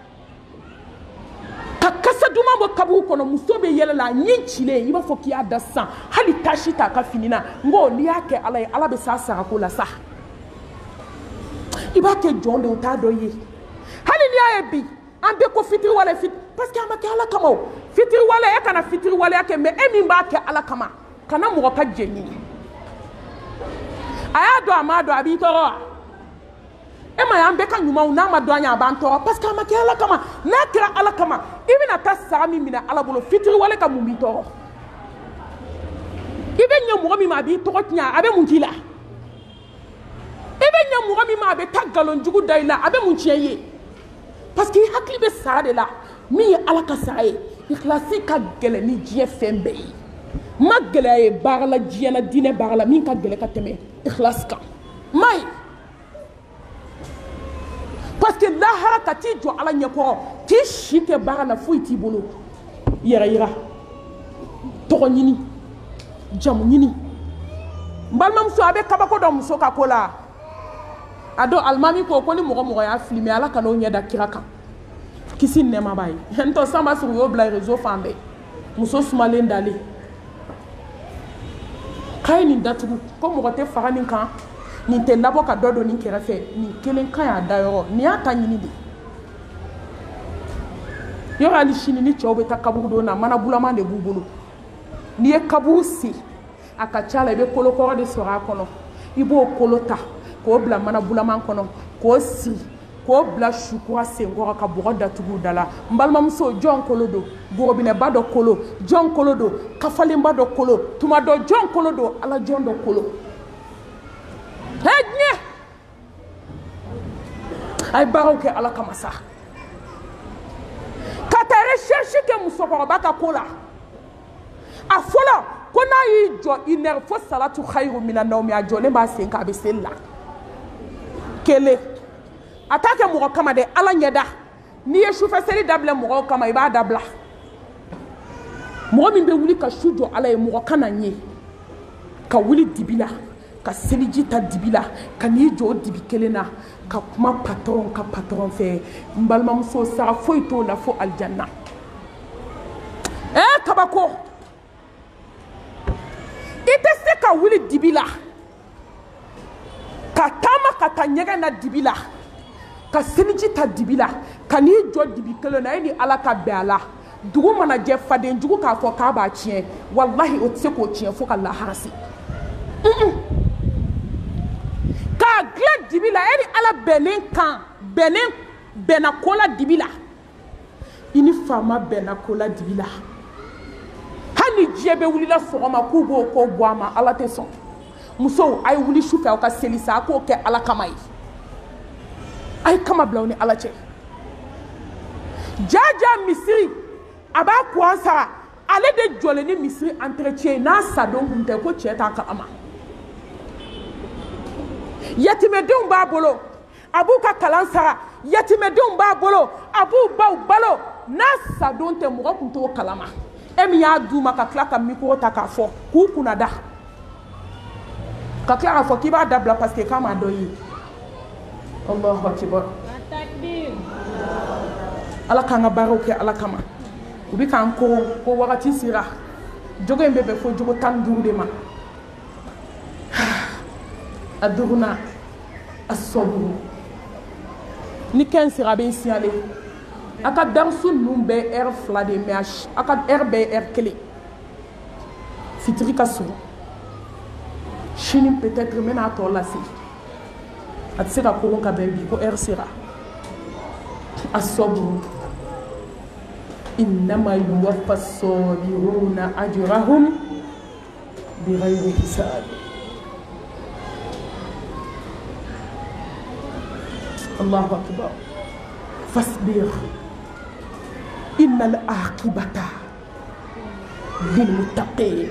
ka kasa duma bo kabu kono musobe yelela nyinchile iba foki ada san hali tashita ka finina ngo liake ala ala be sasa ko la sa i b'a kɛ jɔn de o t'a dɔ ye hali n'i y'a ye bi an bɛɛ ko fitiri wale fit parce que a ma kɛ ala kama o fitiri wale e kana fitiri waleya kɛ mais e min b'a kɛ ala kama kana mɔgɔ ka jɛni a y'a dɔn a m'a dɔn a b'i tɔɔrɔ wa e ma ye an bɛɛ ka ɲumanw n'a ma dɔn an ye a b'an tɔɔrɔ parce que a ma kɛ ala kama n'a kɛra ala kama i bɛna taa saga min minɛ ala bolo fitiri wale ka mun b'i tɔɔrɔ i bɛ ɲɛ mɔgɔ min ma a b'i tɔgɔ tiɲɛ a bɛ mun k'i la i bɛ ɲɛ mɔgɔ min ma a bɛ taa nkalonjugu da i la a bɛ mun tiɲɛ i ye parce que i hakili bɛ sara de la min ye ala ka sara ye ikilasi ka gɛlɛn ni diɲɛ fɛn bɛɛ ye n ma gɛlɛya ye baara la diɲɛ na diinɛ baara la min ka gɛlɛn ka tɛmɛ ikilasi kan n m'a ye parce que lahara ka t'i jɔ ala ɲɛkɔrɔ k'i si kɛ baara la foyi t'i bolo yɛrɛ yira tɔgɔ ɲini jamu ɲini n balimamuso a bɛ kabako dɔ muso ka ko la a don alimami ko ko ni mɔgɔ mɔgɔ y'a filime ala ka n'o ɲɛ da kira kan kisi nɛɛma b'a ye n tɔ san b'a sɔrɔ u y'o bila réseau fan bɛɛ muso sumalen dalen k'a ye nin datugu ko mɔgɔ tɛ faga nin kan nin tɛ labɔ ka dɔ don nin kɛrɛfɛ nin kelen ka y'a da yɔrɔ nin y'a ta ɲini de yɔrɔ hali sini ni cɛw bɛ taa kaburu don na mana bulaman de b'u bolo n'i ye kaburu sen a ka ca la i bɛ kolokɔrɔ de sɔrɔ a kɔnɔ i b'o kolo ta k'o bila mana bulaman kɔnɔ k'o siri k'o bila sukura senkɔrɔ ka bɔgɔ datugu da la n balimamuso jɔn kolo don gorobinɛba dɔ kolo jɔn kolo don kafalenba dɔ kolo tuma dɔ jɔn kolo don ala jɔn dɔ kolo hɛɲɛ a ye baaraw kɛ ala kama sa ka taa recherche kɛ musokɔrɔba ka ko la a fɔlɔ ko n'a y'i jɔ une heure fo salatu khayru mina nawmi a jɔlen b'a sen kan a bɛ seli la kelen a t'a kɛ mɔgɔ kama dɛ ala ɲɛda n'i ye sufɛ seli dabila mɔgɔw kama i b'a dabila mɔgɔ min bɛ wuli ka su jɔ ala ye mɔgɔ kana ɲɛ ka wuli dibi la ka seliji ta dibi la ka n'i jɔ o dibi kelen na ka kuma patɔrɔn ka patɔrɔn fɛ n balimamuso sara foyi t'o la fo alijanna ɛɛ kabako i tɛ se ka wuli dibi la ka taama ka taa ɲɛgɛn na dibi la ka seliji ta dibi la ka n'i jɔ dibi kelen na e ni ala ka bɛn a la dugu mana jɛ fadenjugu k'a fɔ k'a b'a tiɲɛ walahi o tɛ se k'o tiɲɛ fo ka lahara se k'a dilan dibi la e ni ala bɛnnen kan bɛnnen bɛnna ko la dibi la i ni faama bɛnna ko la dibi la hali ni diɲɛ bɛ wulila sɔgɔma k'u b'o ko bɔ a ma ala tɛ sɔn musow a ye wuli su fɛ aw ka seli sa a k'o kɛ ala kama ye a ye kama bila aw ni ala cɛ jaja misiri a b'a kuran sara ale de jɔlen ni misiri entretien n'a sadon kun tɛ ko cɛ t'a kalama yatimɛdenw b'a bolo a b'u ka kalan sara yatimɛdenw b'a bolo a b'u baw balo n'a sadon tɛ mɔgɔ kun t'o kalama e min y'a d'u ma ka tila ka mikoro ta k'a fɔ k'u kunna da ka tila k'a fɔ k'i b'a dabila parce que k'a m'a dɔ ye Allahu akbar ala k'an ka baaraw kɛ ala kama u bɛ k'an ko ko wagati sera jogo in bɛ bɛn fo jogo tan ni duuru de ma a duurunan a sɔburu ni kɛn sera a bɛ n signalé a ka darisu ninnu bɛɛ ye heure fila de ye mais a ka heure bɛɛ ye heure kelen fitiri ka surun sini peut-être n bɛna a tɔ lase a tɛ se ka koron ka bɛn bi ko heure sera a sɔburu innama yuwaffa sabiruna ajrahum bighayri hisab Allahu akbar fasbir innal aqibata lil muttaqin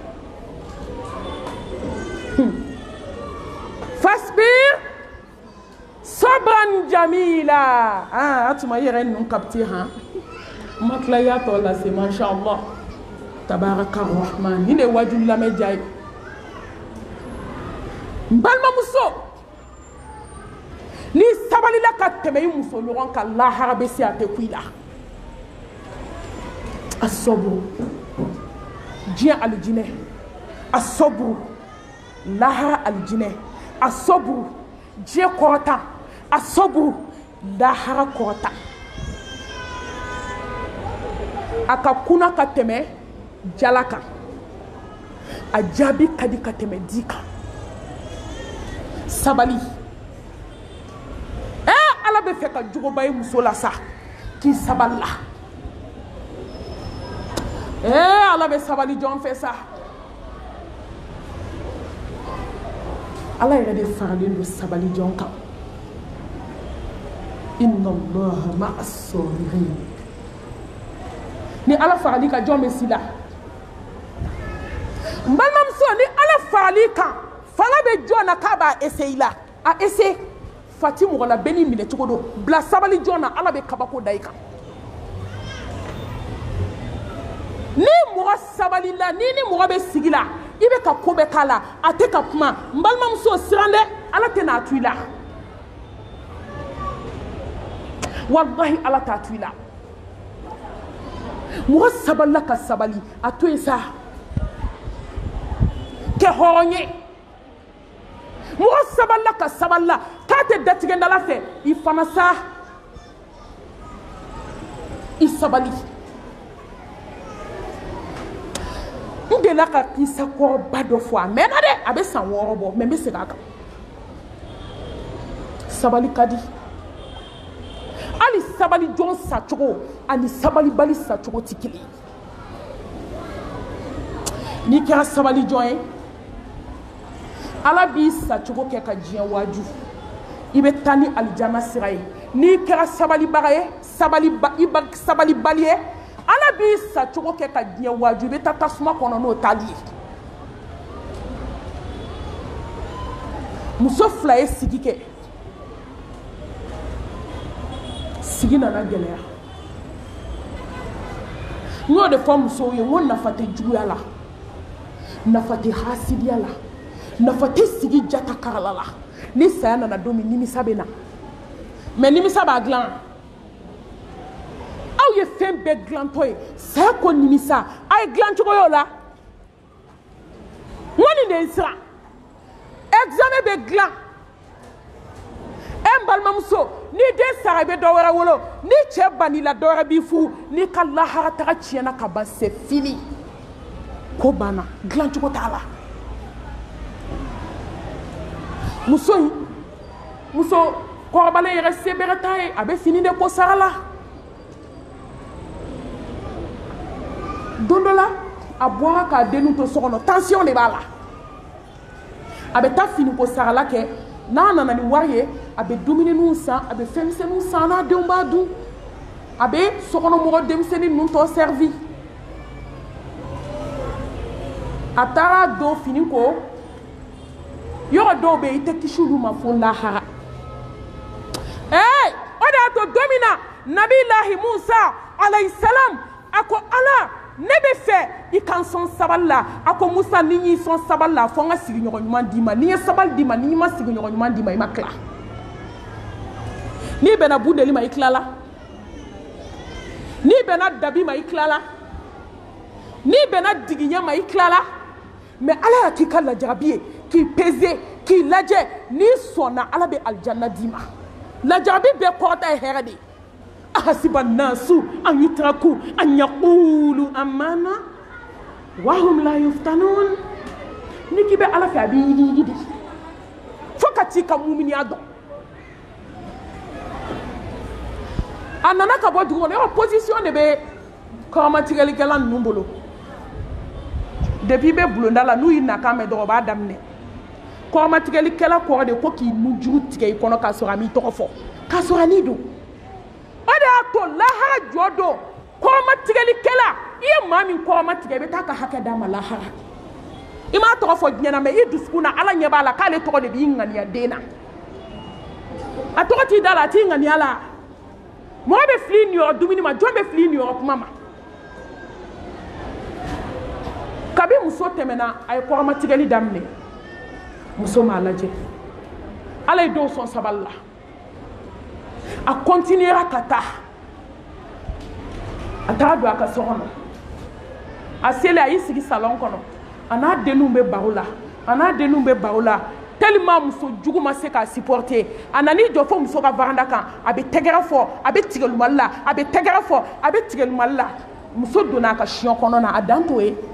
fasbir sabran jamila ah atuma yɛrɛ ninnu kapti han ma tila y'a tɔ lase masha Allah tabaraka rahman ni ne wajulu lamɛn diya ye n balimamuso ni sabalila ka tɛmɛ i muso ɲɔgɔn ka lahara bɛ se a tɛ ku i la a sɔburu diɲɛ alijinɛ a sɔburu lahara alijinɛ a sɔburu diɲɛ kɔrɔta asobu lahara kɔrɔta a ka kunna ka tɛmɛ jala kan a jaabi ka di ka tɛmɛ di kan sabali eh ala bɛ fɛ ka jogoba ye muso la sa k'i sabali la eh ala bɛ sabali jɔn fɛ sa ala yɛrɛ de faralen don sabali jɔn kan inna allaha ma'a sabirin ni ala farali ka jɔn bɛ si la n balimamuso ni ala farali kan fanga bɛ jɔn na k'a b'a essayer la a essayer fati mɔgɔ la bɛɛ n'i minɛ cogo don bila sabali jɔn na ala bɛ kabako da i kan ni mɔgɔ sabali la ni ni mɔgɔ bɛ sigi la i bɛ ka ko bɛɛ k'a la a tɛ ka kuma n balimamuso siran dɛ ala tɛ n'a to i la wallahi ala t'a to i la mɔgɔ sabalila ka sabali a to yen sa kɛ hɔrɔn ye mɔgɔ sabalila ka sabalila k'a tɛ datigɛ dala fɛ i fana sa i sabali n delila ka kisa kɔrɔba dɔ fɔ a mɛnna dɛ a bɛ san wɔɔrɔ bɔ mɛ n bɛ segin a kan sabali ka di hali sabali jɔn sacogo ani sabalibali sacogo tɛ kelen ye n'i kɛra sabali jɔn ye ala b'i sacogo kɛ ka diɲɛ waaju i bɛ taa ni alijana sira ye n'i kɛra sabalibaga ye sabalibali ye ala b'i sacogo kɛ ka diɲɛ waaju i bɛ taa tasuma kɔnɔ n'o taali ye muso fila ye sigi kɛ sigi nana gɛlɛya n y'o de fɔ musow ye n ko nafa tɛ juguya la nafa tɛ hasidiya la nafa tɛ sigi jata karala la ni saya nana don min nimisa bɛ na mɛ nimisa b'a dilan aw ye fɛn bɛɛ dilantɔ ye saya ko nimisa a ye dilan cogo ye o la n ko nin de ye n siran examen bɛ dilan e n balimamuso ni den sara i bɛ dɔ wɛrɛ wolo ni cɛ banila dɔ wɛrɛ b'i furu n'i ka laharataga tiɲɛna ka ban c'est fini ko banna dilan cogo t'a la muso in muso kɔrɔbalen yɛrɛ se bɛrɛ t'a ye a bɛ fini de ko sara la don dɔ la a bɔra k'a denninw to so kɔnɔ tension de b'a la a bɛ taa fini ko sarala kɛ n'a nana ni wari ye a bɛ dumuniw san a bɛ fɛnmisɛnninw san n'a denw b'a dun a bɛ sokɔnɔmɔgɔ denmisɛnnin ninnu tɔ servi a taara don fini ko yɔrɔ dɔw bɛ yen i tɛ kisi olu ma fo lahara ee o de y'a to don min na nabilahi musa alayhi salam a ko ala ne bɛ fɛ i ka n sɔn sabali la a ko musa ni n y'i sɔn sabali la fo n ka sigiɲɔgɔn ɲuman d'i ma ni n ye sabali d'i ma ni n ma sigiɲɔgɔn ɲuman d'i ma i ma tila n'i bɛnna bundeli ma i tilala n'i bɛnna dabi ma i tilala n'i bɛnna digiɲɛ ma i tilala mɛ ala y'a k'i ka lajarabi ye k'i peze k'i lajɛ n'i sɔnna ala bɛ alijanna d'i ma lajarabi bɛɛ kɔrɔta ye hɛrɛ de ye ahasiba nasu an yutraku an yaqulu amana wa hum la yuftanun ni k'i bɛ ala fɛ a b'i yigi yigi de fo ka t'i ka muminiya dɔn a nana ka bɔ dugu kɔnɔ yɔrɔ position de bɛ kɔrɔmatigɛlikɛla ninnu bolo depuis i bɛ bulonda la n'u y'i nakan mɛn dɔrɔn u b'a daminɛ kɔrɔmatigɛlikɛla kɔrɔ de ko k'i nujugu tigɛ i kɔnɔ k'a sɔrɔ a m'i tɔgɔ fɔ k'a sɔrɔ a n'i don o de y'a to lahara jɔ don kɔrɔmatigɛlikɛla i ye maa min kɔrɔmatigɛ i bɛ taa ka hakɛ d'a ma lahara i m'a tɔgɔ fɔ diɲɛ na mɛ i dusukun na ala ɲɛ b'a la k'ale tɔgɔ de b'i ŋaniya den na a tɔgɔ t'i da la a t'i ŋaniya la mɔgɔ bɛ fili niyɔrɔ dumuni ma jɔn bɛ fili niyɔrɔ kuma ma kabi muso tɛmɛna a ye kɔrɔmatigɛli daminɛ muso m'a lajɛ ala ye dɔw sɔn sabali la a continuera ka taa a taara don a ka so kɔnɔ a selen a y'i sigi salon kɔnɔ a n'a denninw bɛ baro la a n'a denninw bɛ baro la tellement muso jugu ma se ka supporter anani jɔ fo muso ka varanda kan a bɛ tɛgɛrɛ fɔ a bɛ tigɛli mali la a bɛ tɛgɛrɛ fɔ a bɛ tigɛli mali la muso donna a ka siɲɛ kɔnɔ na a dan t'o ye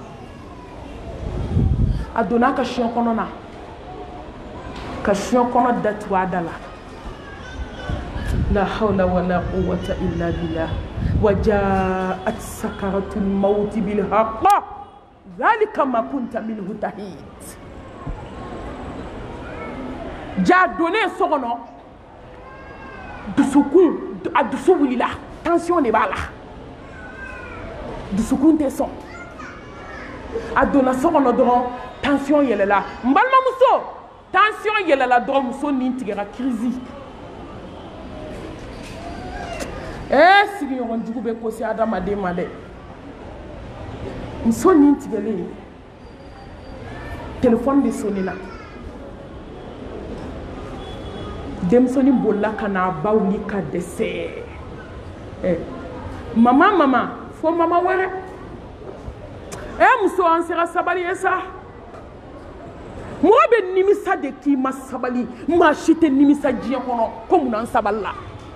a donna a ka siɲɛ kɔnɔ na ka siɲɛ kɔnɔ datugu a da la la hawla wala quwwata illa billah wa ja'at sakaratul maut bil haqq dhalika ma kunta minhu tahid ja donné so kɔnɔ dusukun a dusu wulila tension de b'a la dusukun tɛ sɔn a donna so kɔnɔ dɔrɔn tension yɛlɛla n balimamuso tension yɛlɛla dɔrɔn muso nin tigɛra crise eh sigiɲɔgɔn jugu bɛ kosi adamaden ma dɛ muso nin tigɛlen téléphone de sonnina denmisɛnnin bolila ka n'a ba wuli ka dɛsɛ eh mama mama fo mama wɛrɛ eh muso an sera sabali ye sa mɔgɔ bɛ nimisa de k'i ma sabali maa si tɛ nimisa diɲɛ kɔnɔ ko munna an sabalila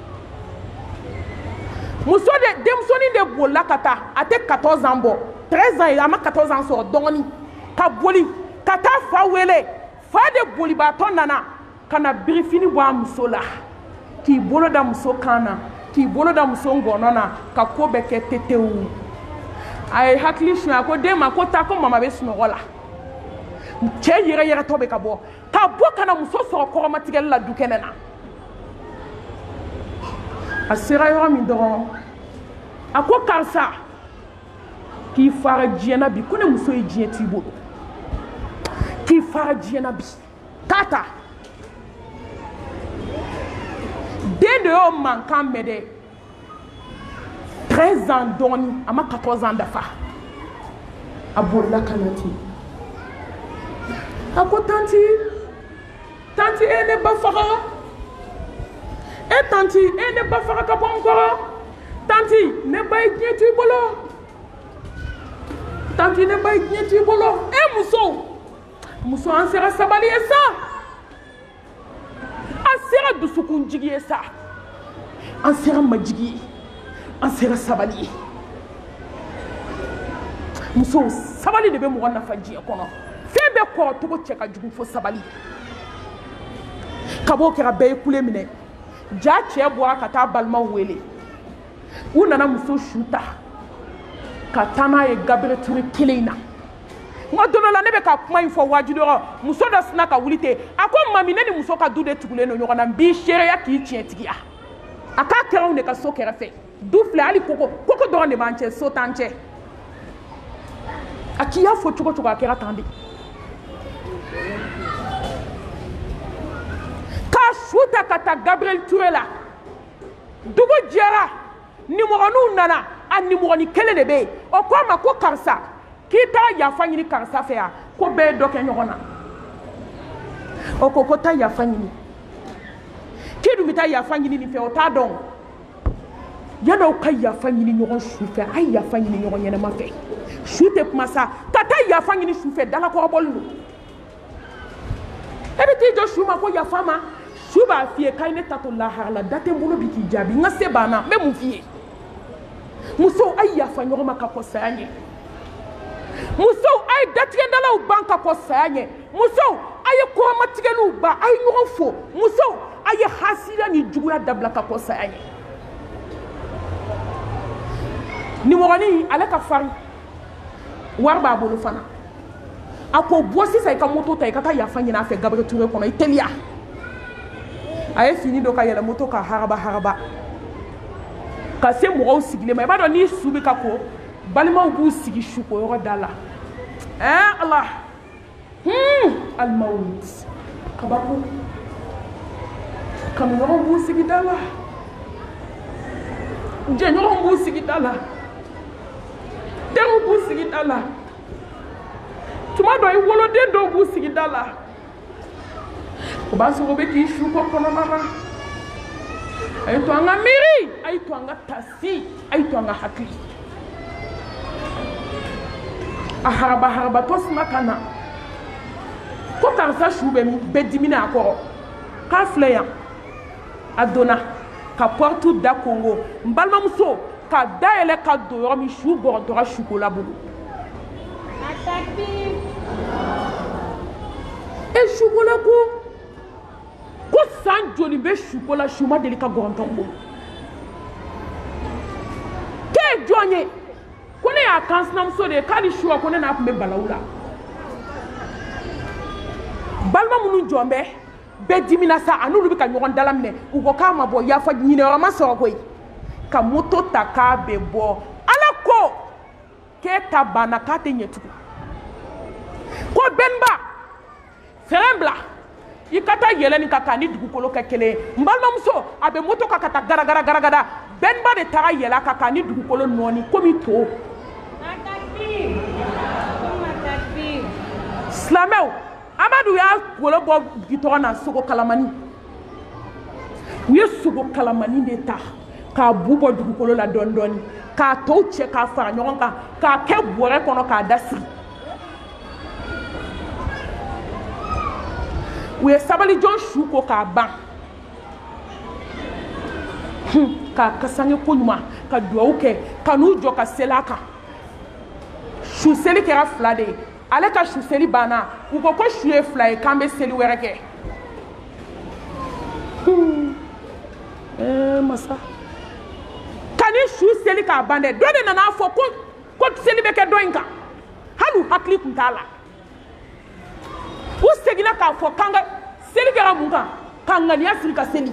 muso de denmisɛnnin de bolila ka taa a tɛ quatorze ans bɔ treize ans ye a ma quatorze ans sɔrɔ dɔgɔnin ka boli ka taa fa wele fa de bolibaatɔ nana ka na birifini bɔ a muso la k'i bolo da muso kan na k'i bolo da muso ngɔnɔ na ka ko bɛɛ kɛ tetewu a ye hakili suɲɛ a ko den ma ko taa ko mama bɛ sunɔgɔ la cɛ yɛrɛ yɛrɛtɔ bɛ ka bɔ ka bɔ ka na muso sɔrɔ kɔrɔmatigɛli la du kɛnɛ na a sera yɔrɔ min dɔrɔn a ko karisa k'i fara diɲɛ na bi ko ne muso ye diɲɛ t'i bolo k'i fara diɲɛ na bi taa ta den de y'o mankan mɛn dɛ treize ans dɔɔnin a ma quatorze ans dafa a bolila ka na ten a ko tanti tanti e ne ba faga e tanti e ne ba faga ka bɔ n kɔrɔ tanti ne ba ye diɲɛ t'i bolo tanti ne ba ye diɲɛ t'i bolo e muso muso an sera sabali ye sa an sera dusukun jigi ye sa an sera majigi ye an sera sabali ye muso sabali de bɛ mɔgɔ nafa diɲɛ kɔnɔ fɛn bɛɛ kɔrɔcogo cɛ ka jugu fo sabali kab'o kɛra bɛɛ ye kule minɛ ja cɛ bɔra ka taa balimaw wele u nana muso su ta ka taa n'a ye Gabriel Ture kelen in na n ka don dɔ la ne bɛ ka kuma in fɔ wajibi yɔrɔ muso dɔ sina ka wuli ten a ko mami ne ni muso ka du de tugulen don ɲɔgɔn na n b'i seereya k'i tiɲɛ tigiya a k'a kɛra anw de ka so kɛrɛfɛ du filɛ hali koko koko dɔrɔn de b'an cɛ so t'an cɛ a k'i y'a fɔ cogo cogo a kɛra tan de k'a su ta ka taa Gabriel Ture la dugu jɛra nimɔgɔninw nana a nimɔgɔnin kelen de bɛ yen o ko a ma ko karisa k'i taa yafa ɲini karisa fɛ yan ko bɛɛ ye dɔ kɛ ɲɔgɔn na o ko ko taa yafa ɲini k'i dun bɛ taa yafa ɲini nin fɛ o t'a dɔn yan'aw ka yafa ɲini ɲɔgɔn su fɛ a ye yafa ɲini ɲɔgɔn ɲɛnama fɛ su tɛ kuma sa ka taa yafa ɲini su fɛ dalakɔrɔbɔli don e bɛ t'i jɔ su ma ko yafa ma su b'a f'i ye k'a ye ne ta to lahara la da tɛ n bolo bi k'i jaabi n ka se banna n bɛ mun f'i ye musow a ye yafa ɲɔgɔn ma ka kɔ saya ɲɛ musow a ye datigɛdalaw ban ka kɔ saya ɲɛ musow a ye kɔrɔmatigɛliw ban a ye ɲɔgɔn fo musow a ye hasidiya ni juguya dabila ka kɔ saya ɲɛ nimɔgɔnin ale ka farin wari b'a bolo fana a ko bɔ sisan i ka moto ta i ka taa yafa ɲini a fɛ Gabriel Ture kɔnɔ i teliya a ye fini dɔ ka yɛlɛ moto ka haraba haraba ka se mɔgɔw sigilen ma i b'a dɔn n'i su bɛ ka ko balimaw b'u sigi su ko yɔrɔ da la ɛɛ ala hmm alimawut kabako kanuɲɔgɔn b'u sigi da la jɛɲɔgɔn b'u sigi da la denw b'u sigi da la tuma dɔ i woloden dɔw b'u sigi da la o b'a sɔrɔ o bɛ k'i su ko kɔnɔna na a ye to an ka miiri a ye to an ka tasi a ye to an ka hakili a haraba harabatɔ sina ka na ko karisa karisa su bɛ bɛ dimina a kɔrɔ k'a filɛ yan a donna ka porte da Congo n balimamuso ka dayɛlɛ ka don yɔrɔ min su bɔrɔtɔra sukola bolo e sukola ko ko san joli bɛ sukola su ma deli ka gɔrɔntɔn bolo k'e jɔn ye ko ne y'a kan sinamuso de ye k'ali suwa ko ne n'a tun bɛ balawu la balima minnu jɔn bɛ bɛɛ dimina sa a n'olu bɛ ka ɲɔgɔn dala minɛ u ko k'a ma bɔ yafa ɲinɛyɔrɔ ma sɔrɔ koyi ka moto ta k'a bɛ bɔ ala ko k'e ta banna k'a tɛ ɲɛ tugun ko bɛnba fɛrɛn bila i ka taa yɛlɛ nin kan k'a ni dugukolo kɛ kelen ye n balimamuso a bɛ moto kan ka taa garagara garagada bɛnba de taga yɛlɛ a kan k'a ni dugukolo nɔɔni komi to silamɛw amadu y'a golo bɔ gitɔrɔn na sogo kalamani u ye sogo kalamani de ta k'a bu bɔ dugukolo la dɔɔni dɔɔni k'a tɔw cɛ k'a fara ɲɔgɔn kan k'a kɛ bɔrɛ kɔnɔ k'a da siri u ye sabalijɔn su ko k'a ban k'a kasange ko ɲuman ka duwawu kɛ ka n'u jɔ ka seli a kan su seli kɛra fila de ye ale ka su seli banna u ko ko su ye fila ye k'an bɛ seli wɛrɛ kɛ ɛɛ masa ka ni su seli k'a ban dɛ dɔ de nana fɔ ko ko seli bɛ kɛ dɔ in kan hali u hakili tun t'a la u seginna k'a fɔ k'an ka seli kɛra mun kan ka ŋaniya siri ka seli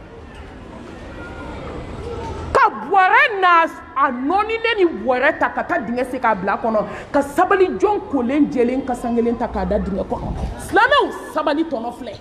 ka bɔrɛ n'a a nɔɔninen ni bɔrɛ ta ka taa dingɛ se k'a bila a kɔnɔ ka sabali jɔn kolen jɛlen kasan kelen ta k'a da dingɛ kɔnɔ silamɛw sabali tɔnɔ filɛ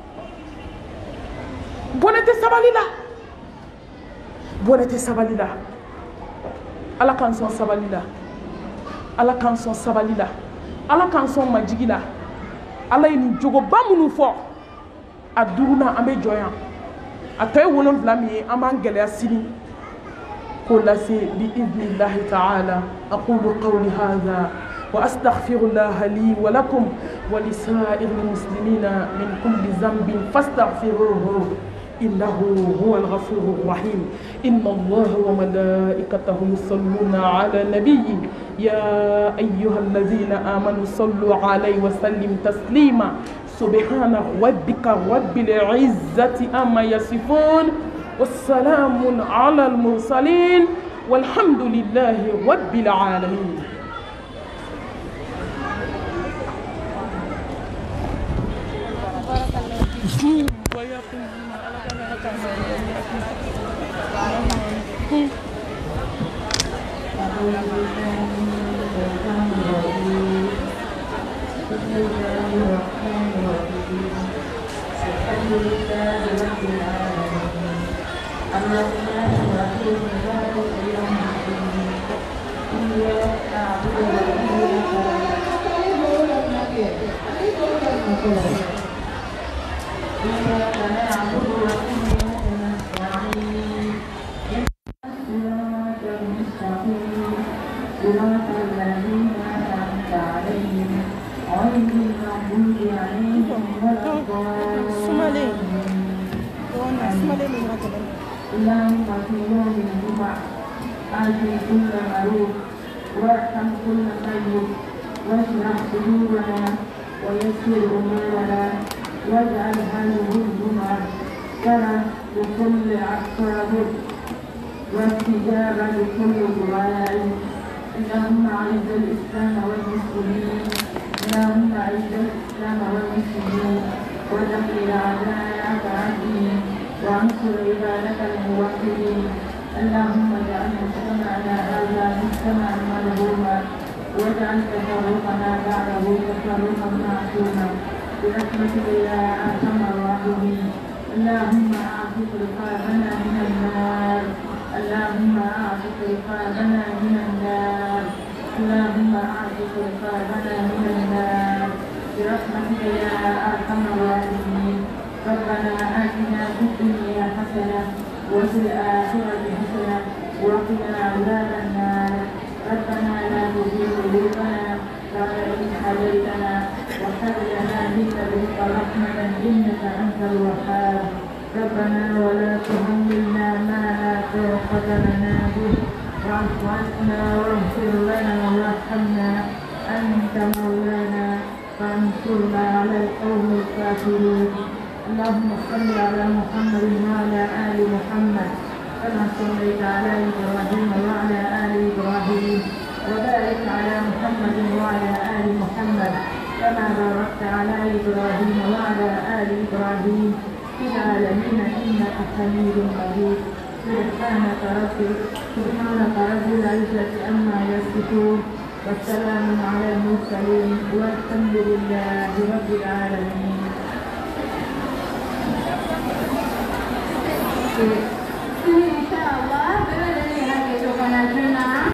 bɔnɛ tɛ sabali la bɔnɛ tɛ sabali la ala k'an sɔn sabali la ala k'an sɔn sabali la ala k'an sɔn majigi la ala ye nin jogoba minnu fɔ a duurunan an bɛ jɔ yan a tɔ ye wolonwula min ye an b'an gɛlɛya sini k'o lase biidnillahi ta'ala aqulu qawli hadha wa astaghfirullaha li wa lakum wa lisa'iril muslimina min kulli dhanbin fastaghfiruhu innahu huwal ghafurur rahim inna allaha wa malaikatahu yusalluna ala nabiyyi ya ayyuhalladhina amanu sallu alayhi wa sallim taslima سبحان ربك رب العزة أما يصفون والسلام على المرسلين والحمد لله رب العالمين اللهم في يوم الجمعة آتي كل معروف وارحم كل ميت واشرح صدورنا ويسر أمورنا واجعل هذه الجمعة سنة لكل عصاب واستجابة لكل دعاء اللهم أعز الإسلام والمسلمين اللهم أعز الإسلام والمسلمين ودمر أعداءك الدين وانصر عبادك الموحدين اللهم اجعل مجتمعنا هذا مجتمعا مرحوما واجعل تفرقنا بعده تفرقا معصوما برحمتك يا ارحم الراحمين اللهم اعتق رقابنا من النار اللهم اعتق رقابنا من النار اللهم اعتق رقابنا من النار برحمتك يا ارحم الراحمين ربنا آتنا في الدنيا حسنة وفي الآخرة حسنة وقنا عذاب النار ربنا لا تزغ قلوبنا بعد إذ هديتنا وهب لنا من لدنك الوهاب. ربنا ولا تحملنا ما لا طاقة لنا به واعف عنا واغفر لنا وارحمنا أنت مولانا فانصرنا على القوم الكافرين. اللهم صل على محمد وعلى آل محمد كما صليت على إبراهيم وعلى آل إبراهيم وبارك على محمد وعلى آل محمد كما باركت على إبراهيم وعلى آل إبراهيم في العالمين إنك حميد مجيد. سبحانك رب سبحانك رب العزة عما يصفون والسلام على المرسلين والحمد لله رب العالمين. Insyaallah berada di hari kesopanan